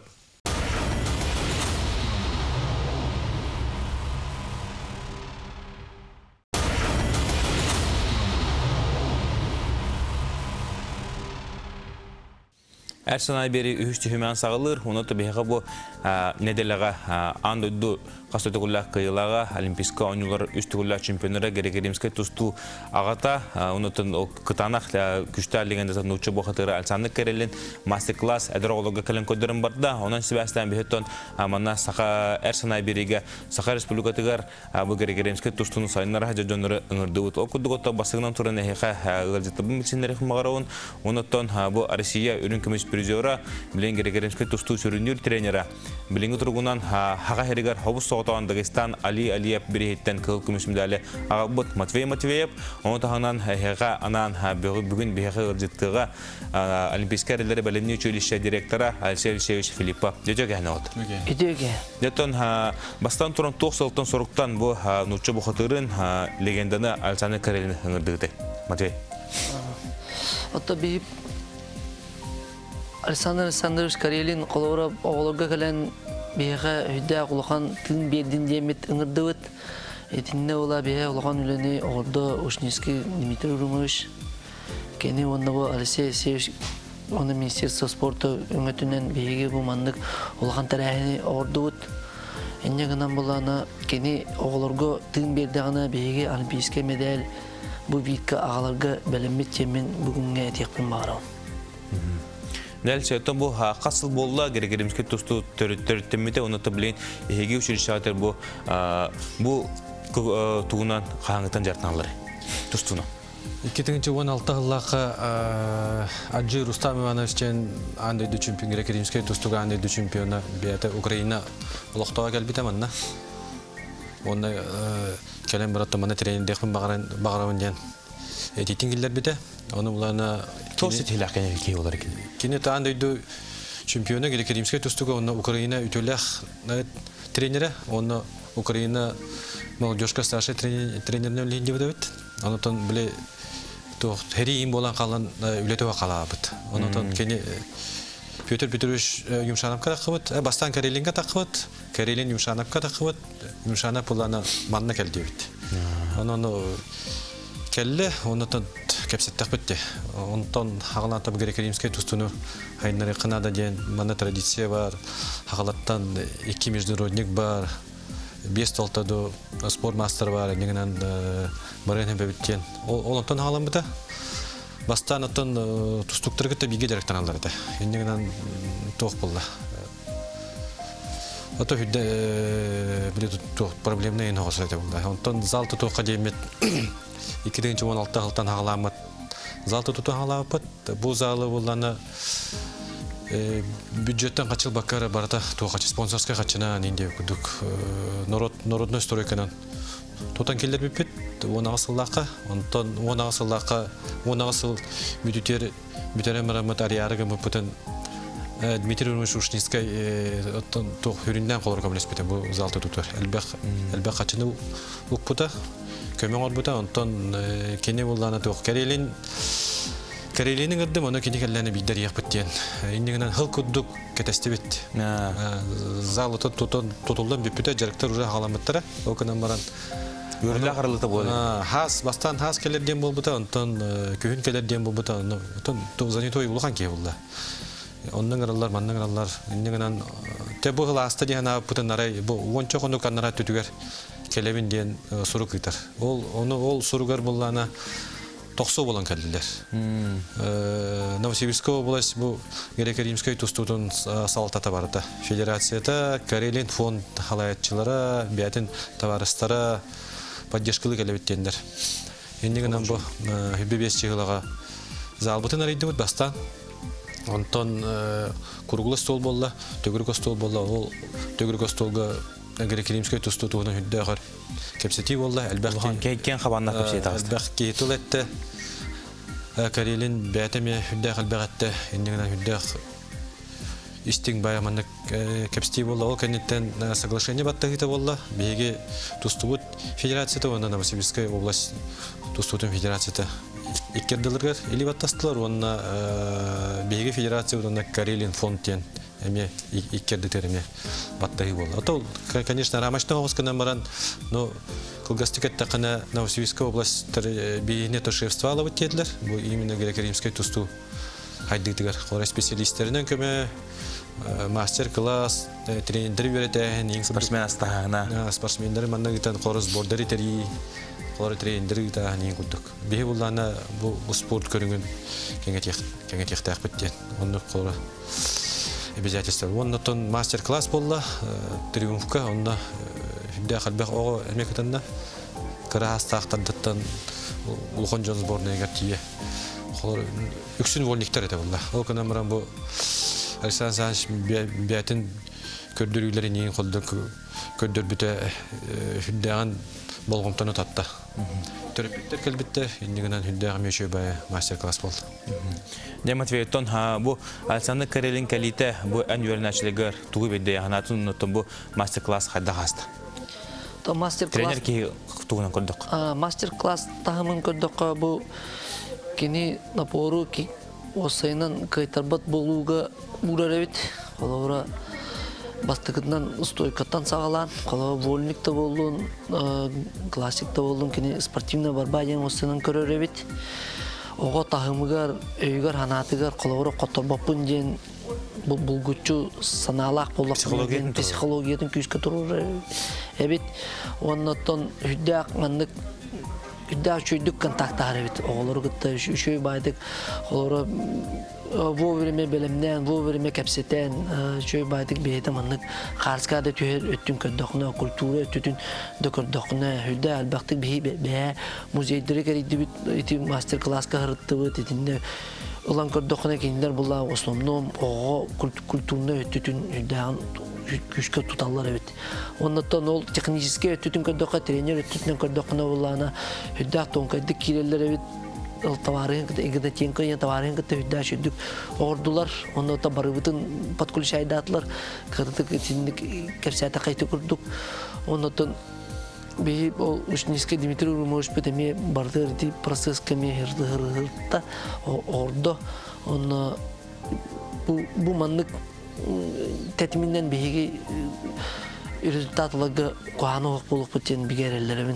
Ersanay beri üç tühümen sağılır. Onu da bir bu nedelega andodu Kastıgullah kıyılağa Olimpiska oyuncular üstügullah çempionlara gerekerimizke tustu ağata onutun o kıtanak güçler liginde nuçu bohatırı alsanlık kerelin masterclass edrologa kalen kodlarım barda onun sebesinden bir heton manna saka Ersanay beriga saka respublikatıgar bu gerekerimizke tustunu sayınlara haca jonları ıngırdığıt o kudugota basığından turun eheka gılcıtı bu misinleri mağaraun onutun bu Arisiya ürün kümes prizora bilen gerekerimizke tustu sürünür trenera bilen oturgunan haga herigar hobus тоғытуан Дагестан Али Алиев бірейттен кыл күміс медалі ағабыт Матвей Матвеев. Оны тағынан хеға анан бүгін бейхі ұржыттыға Олимпийская релері бәлемне училища директора Алексей Алексеевич Филиппа. Дежеге әне от? Идеге. Детон бастан тұрын тоқсылықтан сұрықтан бұл нұрчы бұқытырын легенданы Александр Карелин ұңырдыгыды. Матвей. Отто бейіп Александр Александрович Карелин қолуыра оғылырға кәлін бейіға үйді ақылыған тілін берден демет ұңырдығыд. Етінне ола бейі ұлыған үліні оғырды Ушневский Дмитрий Румович. Кені онығы Алексей Алексеевич, оны Министерство спорта өңетінен бейіге бұмандық ұлыған тәрәхіне оғырдығыд. Әне ғынан болағына кені оғылырға тілін бердіғана бейіге олимпийский медаль бұл бейіткі ағаларға бәлімет темен бүгінге әтекпен бағырауын. Дәл сөйттен бұл қасыл болла керек-керемізге тұсту төріттемеді, оны тұблейін егеге үшіріші атыр бұл туғынан қағаңыттан жартын алыр тұстуына. эки миң он алты жылғы Аджи Рустам Ивановичтен андайды чемпион, керек-керемізге тұстуға андайды чемпионы бейті Украина ұлықтауға кәлбеті манна. Оны кәлем бұратты мана тренердекпін бағарауын ден әтейтін келдер беті. Оны бұланы... Тосы тейлі аққаны кей олар екен? Кенет андайды чемпионы керек-керемізге тұстуға оны Украина үтілік тренері, оны Украина молодежка старший тренеріне өлейінде бұда бет. Онытын біле хәрі ең болан қалан үлетуға қала бұд. Онытын кені Петр Петрович Юмшановқа таққыбыд, бастан Карелинға таққыбыд, Карелин Юмшановқа таққыбыд, Юмшанов бұланы манна кәлді бет. Оны кәлі, онытын кәпсеттақ бітті. Онытын хағылантап керек-керемізге тұстыны хайнары қынада ден манна традиция бар, хағылаттан екі международник бар, бес толтады спорт мастер бар, негінен барайын бәбіттен. Олантан хағылан бұда. Бастан атын тұстықтырғыты биге дәректен алырды. Негінен тоқ болды. Ото хүдді проблеміне ең оғысы әді болды. Онтан залты тоққа деймет екі мың он алты ғылтан хағыламыд. Залты тұту хағыламыд. Бұл залы боланы бюджеттен қачыл баққары барыда тоқачы спонсорскай қачына ненде күдік народной стройканан тотан келдер бепет, он ағысыллаққа, он ағысыллаққа, он ағысыл бүтері мұрамыд ариярығы мұпытын Дмитрий Румович Ушневский тоқ хүрінден қолырға білес бетен бұл залты тұтыр. Әлбәқ қачыны ұқпыта, көмен ор бұта, онтан кене болғаны тоқ Карелин Карелинің ұрдым, оны кені кәлләні бейдер еқ біттен. Индігінен хыл күддік кәтәсті бет. Залы тұтылдан беппіті жарықтар ұжа ғаламыттары. Оқынан баран. Өрілі қарылыты болды. Хас, бастан хас келерден бол бұта, онтан күйін келерден бол бұта. Занитой ұлған кей болды. Онның ұралар, манның ұралар. Индігінен те бұл ғыласты дейін ап бұтын арай, он чоқ оны қаннара түтігер келебін дейін сұру қыйтар. Ол сұрығар болғана тоқсу болан кәлділер. Новосибирская область бұл керек-керемізкөй тұстудың салтата барды. Федерацияда Карелин фонд халаятчылары, бәтін товарыстары поддержкылы кәлебеттендер. Ендігінен бұл бес чығылыға залбытын арайды бұд бастан. Онтан күргілі стол болды, төгіргі стол болды. Ол төгіргі столға керек-керемізкөй тұстудығының хүдді ағыр кепсети болды. Кейкен қабанна кепсети ағызды. Әлбәқ кейтіл әтті. Карелин бәтіме хүддәқ әлбәқ әтті. Ендігінен хүддәқ істің баяманны кепсети болды. Ол кәнеттен соглашение баттағыты болды. Бейге тұстуғыт федерацияты, онда Новосибирская область тұстуғытын федерацияты иккерділіргер елі баттастылар. Онна бейге федерация, онда Карелин фонд тен эме иккердетериме баттаги болду. Ото, конечно, рамашты оғызкынан баран, но кылгастыкетті қана Новосибирская область бейіне тошевство алып өттеділер. Бұл именно керек-керемізге тұсту хайдыгдығар. Қорай специалистерінен көме мастер-класс, тренерлер береді. Спортсмен астағына. Спортсмендері манна гитан қорыз бордары тери, қоры тренерлер гитан ең күлдік. Бейі бұлдана бұл спорт көріңін кеңетектәқ біттен. Оны қоры обязательство. Он тон мастер-класс болды, триумфка, он на хүдде қалбақ оғы әлмекетінді қырағыз тақтардыттан ұлған жон сборная гартие. Үксін вольниктер еті болды. Ол күнен мұран бұл Александр Саныч бәтін көрдірілерін ең қолды көддөр бүте хүддәгән болгомтаны татта. Терапевттер келбитте иннигенен хүддәгән мөшө бай мастер-класс болды. Де Матвейтон бу Александр Карелин калите бу анюерначлыгар тугу беде ханатын нотон бу мастер-класс хадда хаста. То мастер-класс Тренер ки тугунан көрдүк. Мастер-класс тагымын көрдүк бу кини напору ки осайнан кайтарбат болууга бурарабит. Колора бастыгынан стойкаттан сагалан, колора вольникта болдун, классикта болдун, кини спортивный борьба деген осайнан көрөрөбит. Ого тагымыгар, өйгөр ханатыгар колора которбаппын ден булгучу саналак болуп психологиятын күчкө турur эбит. Оннотон хүддак мандык хүддак чөйдүк контакттары бит. Оголор гытта үшөй байдык. Олора вовремя белемнен, вовремя кепсетен, чөй байдык бейте мандык карскада түйөр өттүн көддөгүнө, культура өттүн дөкөрдөгүнө хүддак албактык бей бе музейдери кериди бит. Эти мастер-класска хырытты бит. Этинде улан көрдөгүнө киндер була основном ого культурны өттүн хүддагын күшкө туталар бит. Оннотон ол технический өттүн көрдөгө тренер өттүн көрдөгүнө булана хүддак тонкайдык кирелер бит. Ол товарын кыта тенка я товарын кыта хүддак шүдүк ордулар. Оннотон барыбытын подкулшайдатлар кырдык тиндик керсата кайты курдук. Оннотон бе ол Ушниске Дмитрий Румович бетеме бардыр ди процесс кеме хырдырта ордо он бу бу мандык тетминден беги результатларга куанок болуп кеткен бигерелерин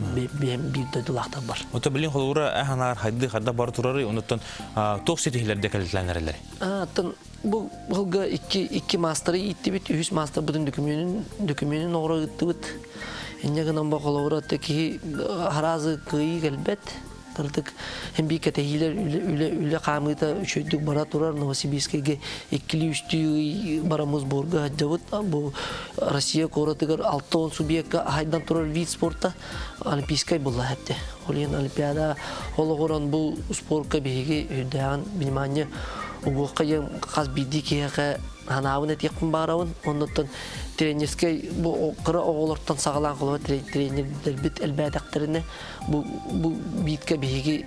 бир додулактар бар. Ото билин холура аханар хадды хадда бар турары, онтон токситилерде калетланерлер. А тон бу булга iki iki мастер итти бит, үч мастер бүтүн документин документин оро гытты бит. Иннегенен бакалавра теки харазы кый келбет. Тырдык hem bir ketehiler üle üle kamıta üçüdük bara turar Novosibirsk'e ikili üçtü baramız borga hacavut bu Rusya koratıgar altı on subiyeka haydan turar vid sporta Olimpiskay bulla hepte. Oliyan Olimpiyada hologoran bu sporka bihigi hüdayan bilmanya bu kayım kaz bidik ya hanavın et yakın baravun ondan trenerske bu kıra oğullardan sağlan kılava trenerler bit elbette bu bu bitke bihigi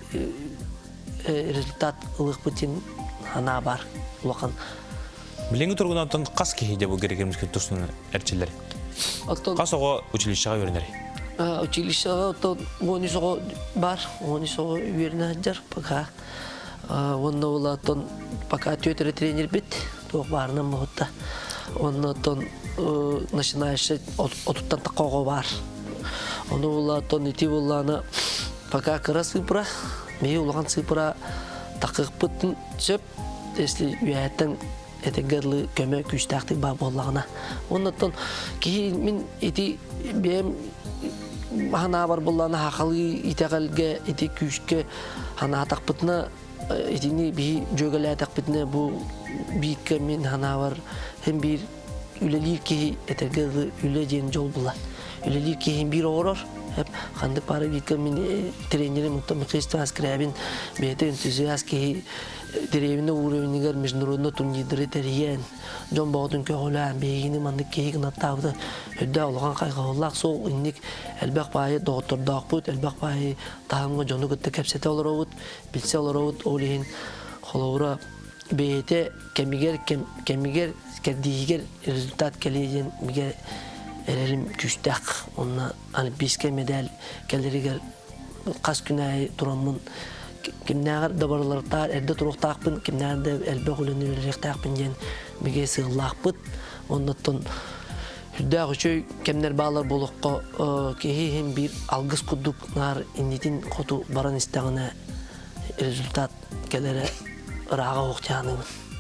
rezultat ılık bitin hana var ulakan. Bilingi turgundan kas kihide bu gerekirmiş ki tursun erçileri. Kas oğa училищеге öğreneri. Училищеге то onu soğuk var, onu soğuk öğrenecek paka. Onu oğullardan paka tüyöteri trener bit. Тоқ барынан мұғытта. Оннан начинающий отуттан тақоға бар. Оны олатон ити оланы пока кыра сыпыра, мей олаған сыпыра тақық бұттын сөп, если үйәттен әтенгерлі көмі күштақтық бар болағына. Оннан кейін мен ити бәйім хана бар болағына хақалы итеғалге, ити күшке хана атақ бұтына etini bir jogale takbitne bu bir kemin hanavar hem bir ülelir ki eterge üleceğin yol bula ülelir ki hem bir olur hep kandı para bir kemin trenerim mutlaka Kristas Krabin bete entüziyast ki derevinde uğrayını görmüş nurunda tuncidiri teriyen John Bowden ki olan beyini mandık ki nattavdı hüdde olağan kayga olak soğuk indik elbek bayi doktor dağput elbek bayi tahımga jonu gıttı kepsete olur oğut bilse olur oğut olihin kolora beyete kemiger kemiger kerdiğiger rezultat geleceğin miger erelim küçtek onunla hani biske medal geliriger kas günahı duramın kimler de barlarlar elde turuk takpın kimler de elbek ulanırlar takpın gen bige sığlaqpıt ondan hüdda güçöy kimler bağlar buluqqa ki hem bir algıs kuduk nar initin kotu baran istağına rezultat gelere rağa oqcanı.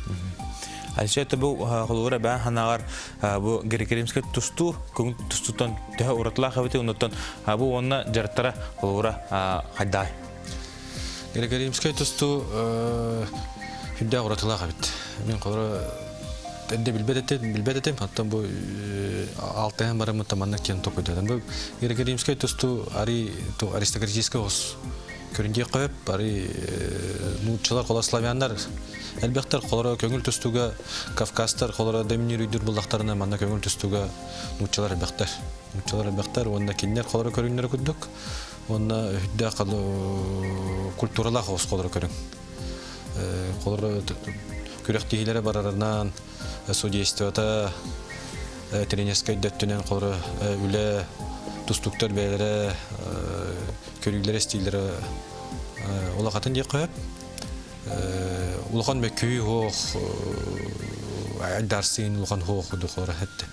Alşet bu holura ben hanagar bu gerekerimske tustu kun tustutan daha uratla xavete ondan bu onna jartara holura hadday. Gerekerimske tustu hüdda uratla xavit. Men qora tedde bilbedetem bilbedetem hatta bu altı baramı tamannak ken tokudadan bu gerekerimske tustu ari to aristokratiske os көрүндү коюп, бары нуччалар кола славяндар элбектер колора көңүл түстүгө Кавказтар колора доминируйдур булдактарына манда көңүл түстүгө нуччалар элбектер. Нуччалар элбектер, онда киндер колора көрүннөр күдүк. Онда хүддә калу культуралах ос колора көрүн. Э колора күрәктегиләре барарынан судействота тренерская дөттүнен колора үле тустуктар бәйләре көрүләре стильдәре улакатын дия коеп. Э улахан бекүй хох айдарсын улахан хох ду колора хәтте.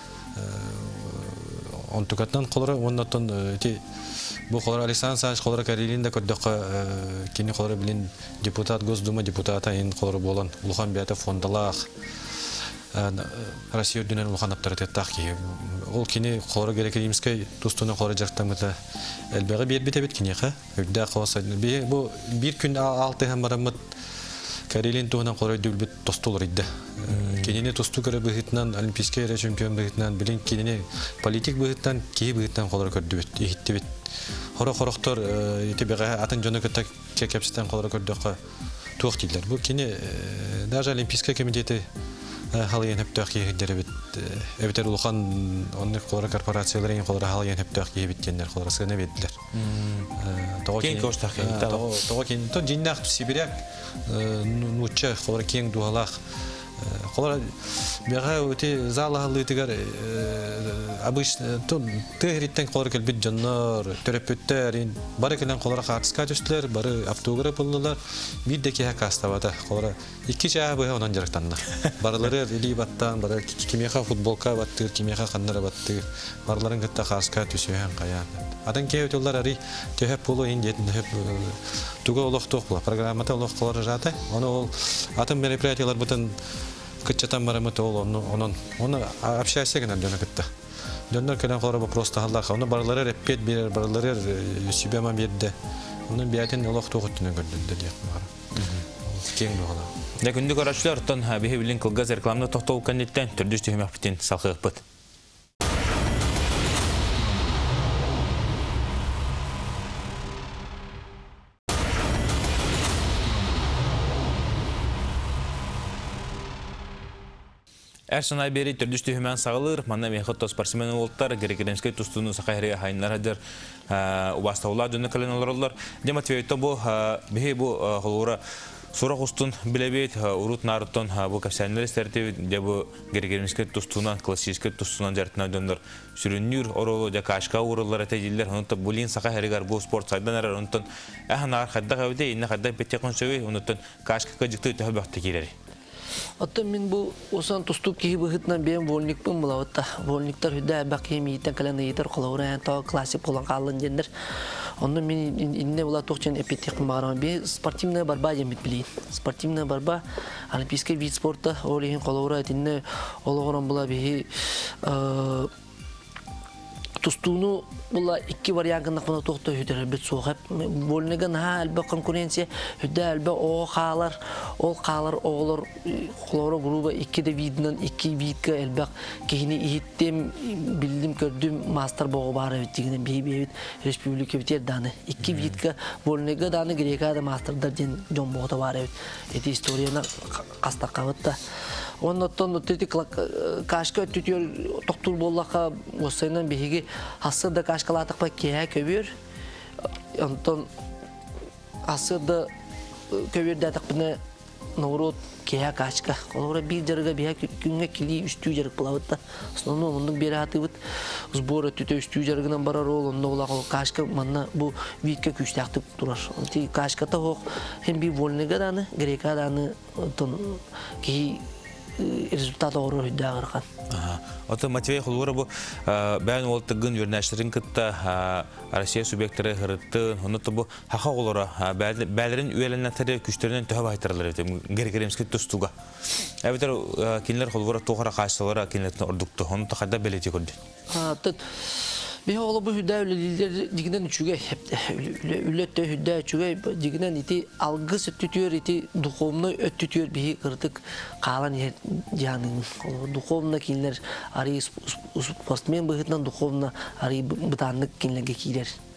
Э он тугатнан колора оннан ти бу колора Александр Саш колора Карелинда көддөккө кини колора билин депутат Госдума депутаты ин колора болан улахан бәте фондалах Россия дүнен улахан авторитеттак ки ол кини колора Грек-Римский тустуна колора жактамыта элбеге бер бите бит кини ха үддә калса бу бир күн алты һәм барамыт Карелин тугынан колора дүлбит тостулар иде. Кинене тосту көрө быгытнан олимпийский чемпион быгытнан билин кинене политик быгытнан ки быгытнан колора көрдү бит ихти бит. Хора-хорохтор итебеге атын жона көтөк кепстен колора көрдөккө тук дилер. Бу кине даже олимпийский комитети халыйын хептак кийдер бит. Эбитер улхан онны колора корпорацияларын колора халыйын хептак кийбиттендер колора сыны бедилер. Того кин коштак. Того кин то жиннак Сибиряк нучча колора кең дуалак колора бега өте залаһлы тигәр обычно то тегриттен колора келбит жаннар терапевттер бары келен колора хатыска төстеләр бары автограф булдылар бир дә кия каставата колора икки чаа бу онан жарыктаннар барлары либаттан бары кимеха футболка баттыр кимеха ханнара баттыр барларын гытта хаска төсөһән каян адан кия өтөлләр ари төһәп булу индетен төһәп туга олохток була программада олох колора жаты аны ол атом мероприятиялар бутын кытчатан барамыт ол онон оны общайся генә дөнө кытта дөннөр келен колора просто халлах аны барлары репет бер барлары сүбәмә берде аны биятен олох тогыттыны көрдү дип бар кең була да күндү карачлар тон бихи билин кылгаз рекламны токтоо кандиттен түрдүш төмөк битин салхыппыт. Әрсінай бері түрдішті хүмен сағылыр, манна мехотто спортсмен олттар, Грек-Римский тустуну сақайрыға хайынларадыр, убастаула дөні кілін олырылар. Дематвейто бұл, бейі бұл қолуыра сұрақ ұстын білебейт, ұрут нарыттон бұл кәпсәнілер істерді, де бұл Грек-Римский тустунан, классический тустунан жартына дөнір сүріннүр, оролу, де кашқа ұрылар әтәділер, онытта бұлин сақайрығар бұл спорт сайдан әрі, оныттан әхін ағар қадда қәуде, енне қадда бетте қонсөй, оныттан кашқа көжікті өтігі бақты келері. Оттан мен бұл осан тұступ кейі бұғытнан бейін волникпін бұлауытта. Волниктар хүдді әбәк кейім еттен кәлін ейтер қолауыры ән тағы классик болан қалын дендер. Онды мен инне бұла тоқчен әпеттекпін бағарам. Бей спортивная борьба жемет білейін. Спортивная борьба, олимпийский вид спорта, олейін қолауыры әтінне олығыран бұла бейі тустуну була икки вариантын нақмана тоқты хүдер әлбет соғып. Болнеген ха әлбе конкуренция хүдді әлбе оғы қалар, ол қалар оғылар қолауыра груба икки де видінен икки видке әлбек кейіне иеттем білдім көрдім мастер боғы бары өттігінен бей-бейбет республика бітер даны. Икки видке болнеге даны грекада мастердар ден жон боғыда бары өт. Эти историяна қастаққа өтті. Оннан өттеті кашка өттетер тоқтур боллақа осайынан бейге асырда кашкалатық ба кея көбер. Онтан асырда көбер дәтік біні наурот кея кашка. Олғыра бір жарыға бейе күнге келі үстүү жарық бұлауытта. Основны оның бері аты бұд. Сбор өттеті үстүү жарығынан барар ол. Онда олақ кашка манна бұл витке күштәқтіп тұрар. Кашката хоқ hem bir volnega даны, грека даны кей результат ору хүдді ағырған. Оты Матвей Хулура бұл бәйін олтығын өрнәштерін күтті Россия субъекттері ғырытты, оныты бұл хақа олары бәлерін үйеліннәттері күштерінен түхі байтырылыр еді, Грек-Римский тұстуға. Әбетер кенілер Хулура тоғыра қайсылары кенілердің ордықты, оныты қайда бәлеті көрді? Bir oğlu bu hüdde ülelilerde diginen üçüge ülette hüdde üçüge diginen iti algı sütütüyor iti duhovna ötütüyor bir kırtık kalan yer canın duhovna kinler arı postmen bıhıttan duhovna arı bıtanlık kinler gekiler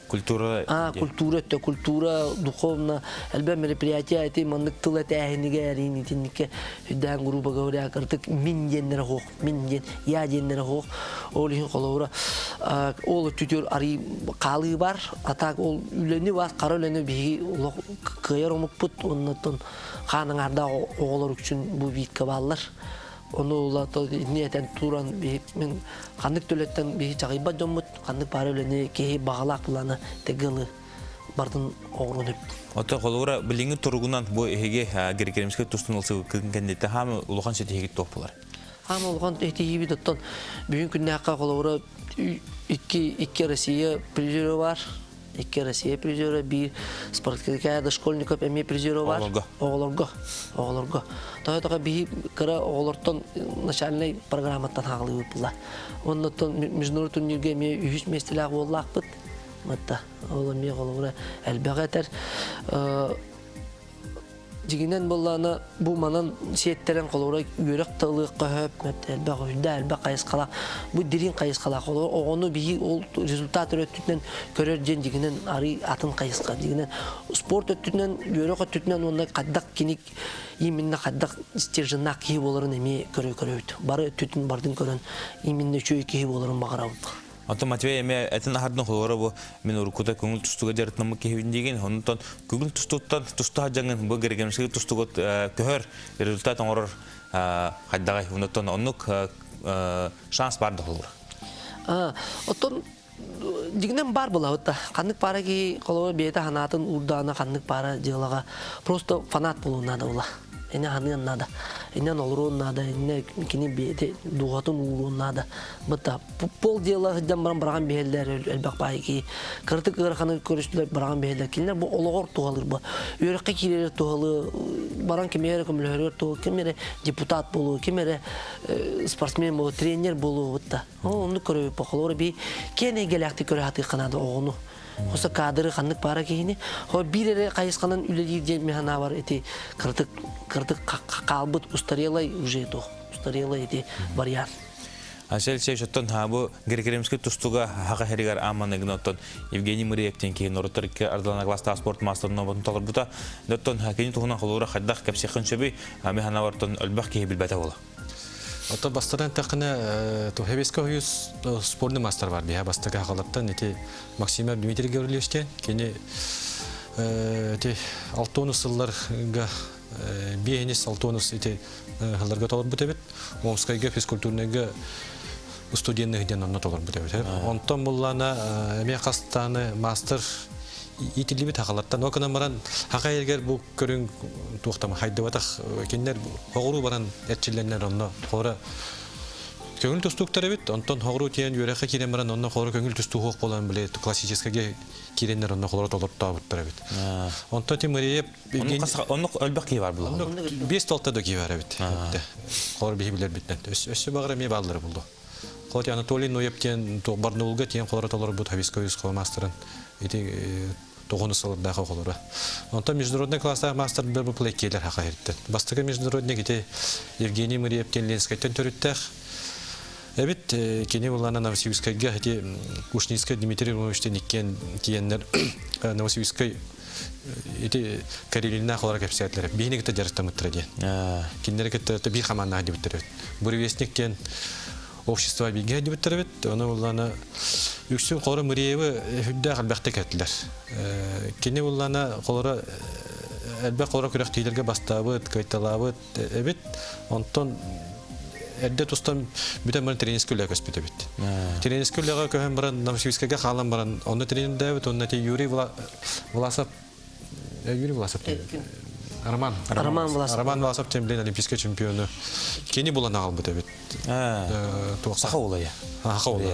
Культура. А, культура, то культура, духовно, әлбә мероприятие эти маннык тыл әтәһенеге әрин итиннике хүдән группа говоря, кыртык мин деннер хох, мин ден, я деннер хох, ол ихин колора. Ол түтөр ари калы бар, атак ол үлени бар, кара үлени биги улы кыйыр омукпут, оннотон ханың арда оголор үчүн бу битке баллар. Onu ulata niyeten turan bir men kandık töletten bir çağıba jomut kandık paralelini kehi bağlaq planı tegılı bardın oğrunup. Ota kolora bilingi turgunan bu hege gerikerimizge tustun kendete ham ulukan seti hege topular. Ham ulukan ehtiyi bir tuttan büyük günlükte kolora iki iki Rusya prizörü var. İki Rusya prizörü, bir Spartakiyada şkolnikov emi prizörü var. Oğullarga. Oğullarga. Daha da bir kara oğullardan naşanlı programattan hağlı yapılar. Ondan международный turnirge mi yüz mesleği olaq bit. Matta oğlum ya oğlum elbette Jiginen bollana bu manan siyetteren kolora yörek tağlık kahöp elbette hüdde elbette kayıskala bu dirin kayıskala kolora onu bir ol rezultat ötünden körerjen jiginen ari atın kayıska jiginen sport ötünden yörek ötünden onda kaddak kinik iminne kaddak istejinnak ki boların emi körö köröt bары ötütün bardın körön iminne çöy ki boların bağıravut. Anta Matvey eme etin ahardın kolora bu men urkuda көңүл тустуга жарытнамы кehibin деген онтон көңүл тустуттан тусту хажаңын бу керегемсиге тустуга көхөр результат оңорор хаддагай онтон онук шанс бар доллар. А, отон дигнен бар була отта. Каннык пара ки колора бейте ханатын урдана каннык пара жыгылага просто фанат болуна да була. Эне ханын нада. Эне олорун нада, эне кини бейте дугатын урун нада. Быта пол дела хыдан баран барган бейлер элбак бай ки кыртык ырханы көрүштүлөр барган бейлер. Кинлер бу ологор тугалыр бу. Өрөккө кирер тугалы баран кемер көмөлөр тугал, кемере депутат болуу, кемере спортсмен болуу, тренер болуу быта. Ону көрөп колора би кене гелакты көрөтү канады огону. Хоса кадры ханнык пара кийини. Хо бирере кайысканын үлелир ден механа бар эти кыртык кыртык калбыт устарелай уже то. Устарелай эти вариант. Асел сештон хабу герекеремске тустуга хага херигар аманыгнотон Евгений Мыриевтен кейін ортырке ардалана класста спорт мастерно бутун толор бута. Доттон хакени тугуна холора хаддах кепсехин чеби механа вартон өлбак ки билбете бола. Ото бастардан тақына Тухевеско Союз спортный мастер бар. Бия бастага халаттан эти Максим Дмитрий Гавриловичтен кене эти алтонус сылларга биенис алтонус эти халарга толор бутебет. Омскайга физкультурныйга студентный ден онно толор бутебет. Онтон буллана эме кастаны мастер итилиби тахалаттан окана баран хака ергер бу көрүн туктама хайдыбатак кеннер огуру баран этчиленнер онно хора көңүл тустуктар бит онтон огуру тиен юрекке кирен баран онно хора көңүл тустук болан биле классическийге киреннер онно хора толоп табыттар бит онтон тимириеп онно өлбак ки бар булар беш толта да ки бар бит хора бихилер биттен өссө багыра ме балдыр булду Хотя Анатолий Ноевтен то Барнаулга тиен хора толор бут Хавискойс мастерын эти тогону салдага колора. Онта международный класста мастер бер плейкелер хакайрыттан. Бастыга международный кете Евгений Мыриевтен Ленскайдан төрүттөх. Эбит кене булана Новосибирскайга эти Кушнинский Дмитрий Ивановичтен иккен тиеннер Новосибирской эти Карелина холора кепсиятлар. Бейнекте жарыштамыттыр ди. Киндеректе бир хаманна дип битерет. Буревестниктен общество биге дип битерет. Аны булана Yüksün Kora Mıriyevi hüdde albaqta kettiler. Kene bulana Kora elbaq Kora kürektilerge bastabıt, kaytalabıt, evet. Ondan edde tostan bütün bana treniskülle köspüte bit. Treniskülle köhen baran Novosibirskayga kalan baran onda trenin davet onda te Yuri Vlasov Yuri Vlasov Roman Roman Vlasov Roman Vlasov tembilen olimpiska çempiyonu. Kene bulana albıt evet. Saha olaya. Saha olaya.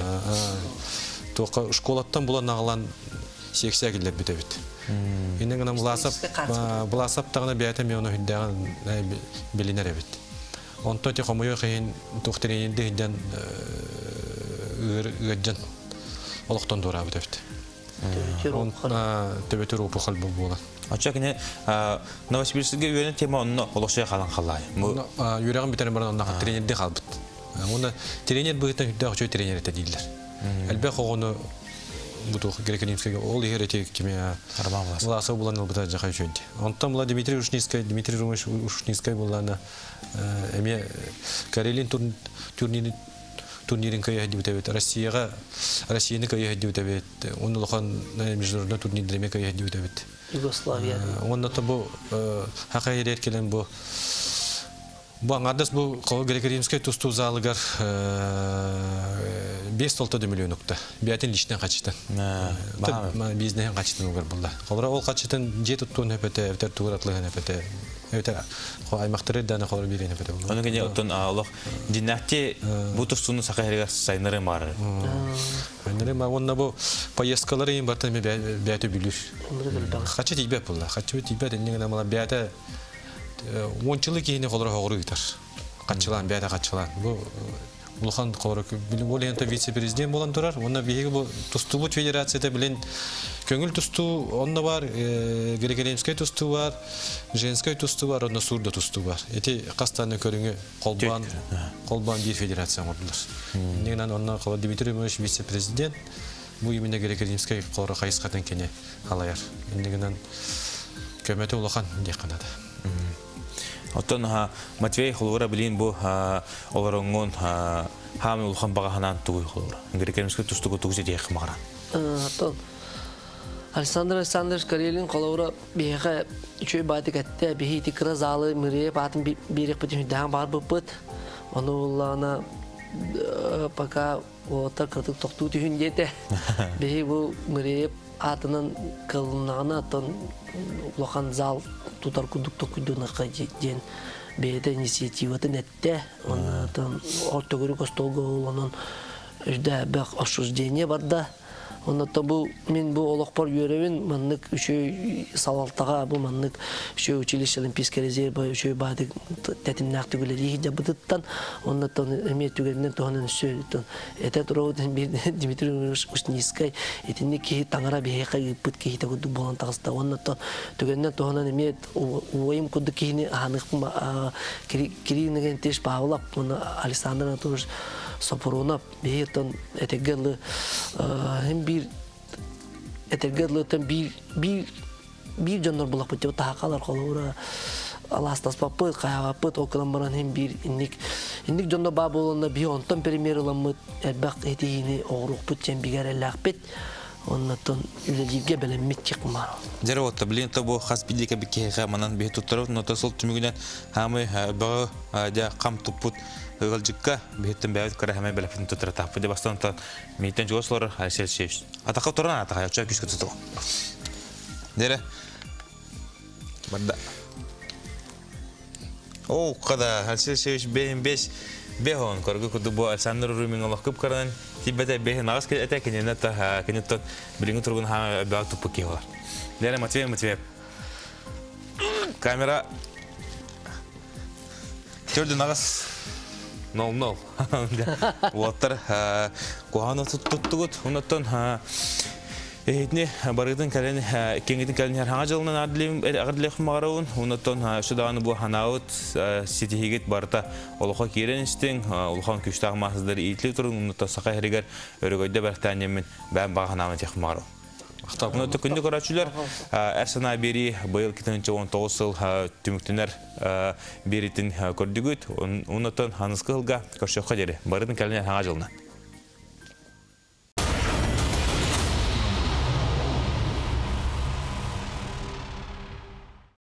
Тока школаттан була нагылан сексия келеп бит. Инен гана буласап, буласап тагына бәйтем яны хүндәгән билинер бит. Онто те комой кыйын тохтеренде ден гәҗән олыктан дора бит. Он төбәтер опу хал була. Ачакне Новосибирскке өйнө тема онно олошай калан калай. Юрагым битен баран онна тренерде калбыт. Оны тренер быгытан хүндәгә чөй тренер эте дилдер. Әлбәт огону бутух греко-римская ол ерети кеме власа булан албыта жакай чөнти. Онтан була Дмитрий Ушницкая, Дмитрий Романович Ушницкая булана эме Карелин турнирин турнирин кая дибет Россияга Россияны кая дибет. Он улахан международный турнир дреме кая дибет. Югославия. Он то бу хакайрет келен бу Бу аңардас бу греко-римская тусту залыгар бес толтоды миллионукта. Биятин личнен качтан. Бизнесен качтан угар булда. Колра ол качтан жети тонн хепете, эвтер тугратлыгын хепете. Эвтер аймактары дана колра бирен хепете. Оны гене оттон аллах диннахте бу тустуну сакайрыгар сайныры мары. Айныры ма онна бу поездкалары ин бартан биятı билүр. Качы тийбеп булда. Качы тийбеп денген мала биятı ончылык кейіне қолыра хоғыры ұйтар. Қатшылан, бәді қатшылан. Бұл ұлған қолыра білін вице-президент болан тұрар. Онна бейгі бұл тұстылы федерацияда білін көңіл тұсту онна бар, греко-римскай тұсту бар, женскай тұсту бар, онна сурда тұсту бар. Эти қастаны көріңі қолбан бір федерация ғырдылар. Негінен онна қолы Дмитрий Романович вице-президент бұл еміне греко-римскай қолыра қайысқатын кене қалайар. Негінен көмәті ұлған дек қанады. Оттон Матвей холура билин бу олоронгон хами улхан багаханан тугуй холура. Греко-римская тустугу тугузе дек магара. Оттон Александр Александрович Карелин холура бега үчөй баты кетте бехи тикра залы мырые батын берек бутин дан бар бупут. Оны уллана пока ота кыртык токтуу түһүндете. Бехи бу мырые атынан кылнагына аттан улахан зал тутар кудукту кудуна кайден беде инициативаты нетте ондан ортогору костолго олонун жда бак осуждение барда онда бу мен бу олокпор үйрөбүн маннык үшөй салалтага бу маннык үшөй училище олимпийский резерв үшөй бады тетимнакты гөлери да быттан онда эме түгенден тонун сөйтөн эте туродун Дмитрий Ушницкай этини ки таңара бейка бут ки та гуду болан тагыста онда түгенден тонун эме уйым куду кини анык киринеген теш баалап муну Александр Анатольевич Сапуронап бейтон этегелы hem bir etergedlöten bir bir bir canlar bulak bıçı tahakalar kolura alastas papıt kayapıt okulan baran hem bir indik indik canlar babolunda bir ondan premierlamı elbak etini oğruk bıçen bigarelakbet ondan ülelivge belemit çıkmar. Жароватта билин то бу хас бидика бикега манан бе туттарып нота сол түмүгүнөн хамы бага да кам тупут ылжыкка беттен бәйт кара хаме белефин туттара тапы де бастан та митен жослор хасел шеш атака туран атака яча күскө туту дере бада о када хасел шеш бен беш бехон коргу куду бу Александр Румин Аллах кып каран тибете бен нагас ке эте кенен та кенет билин тургун хаме бәйт тупу кева дере Матвей Матвей камера Төрдү нагас No, no. Water kuhana tuttugud. Ondan ehne barıdın kalen kengidin kalen her hangi yılın adlim adliyek mağaraun. Ondan şu dağını bu hanavut sitihigit barta oluğa kiren istin oluğan küçük mahzları itli turun. Ondan sakay heriger örgüde bertanyemin ben bağanamet yak mağaraun. Onu da kundu koraçular ersana beri bayıl kitince on toğusıl tümüktüner beritin gördüğüt ondan hanıskılga koşuğa deri barıdın kalen hangi yılına.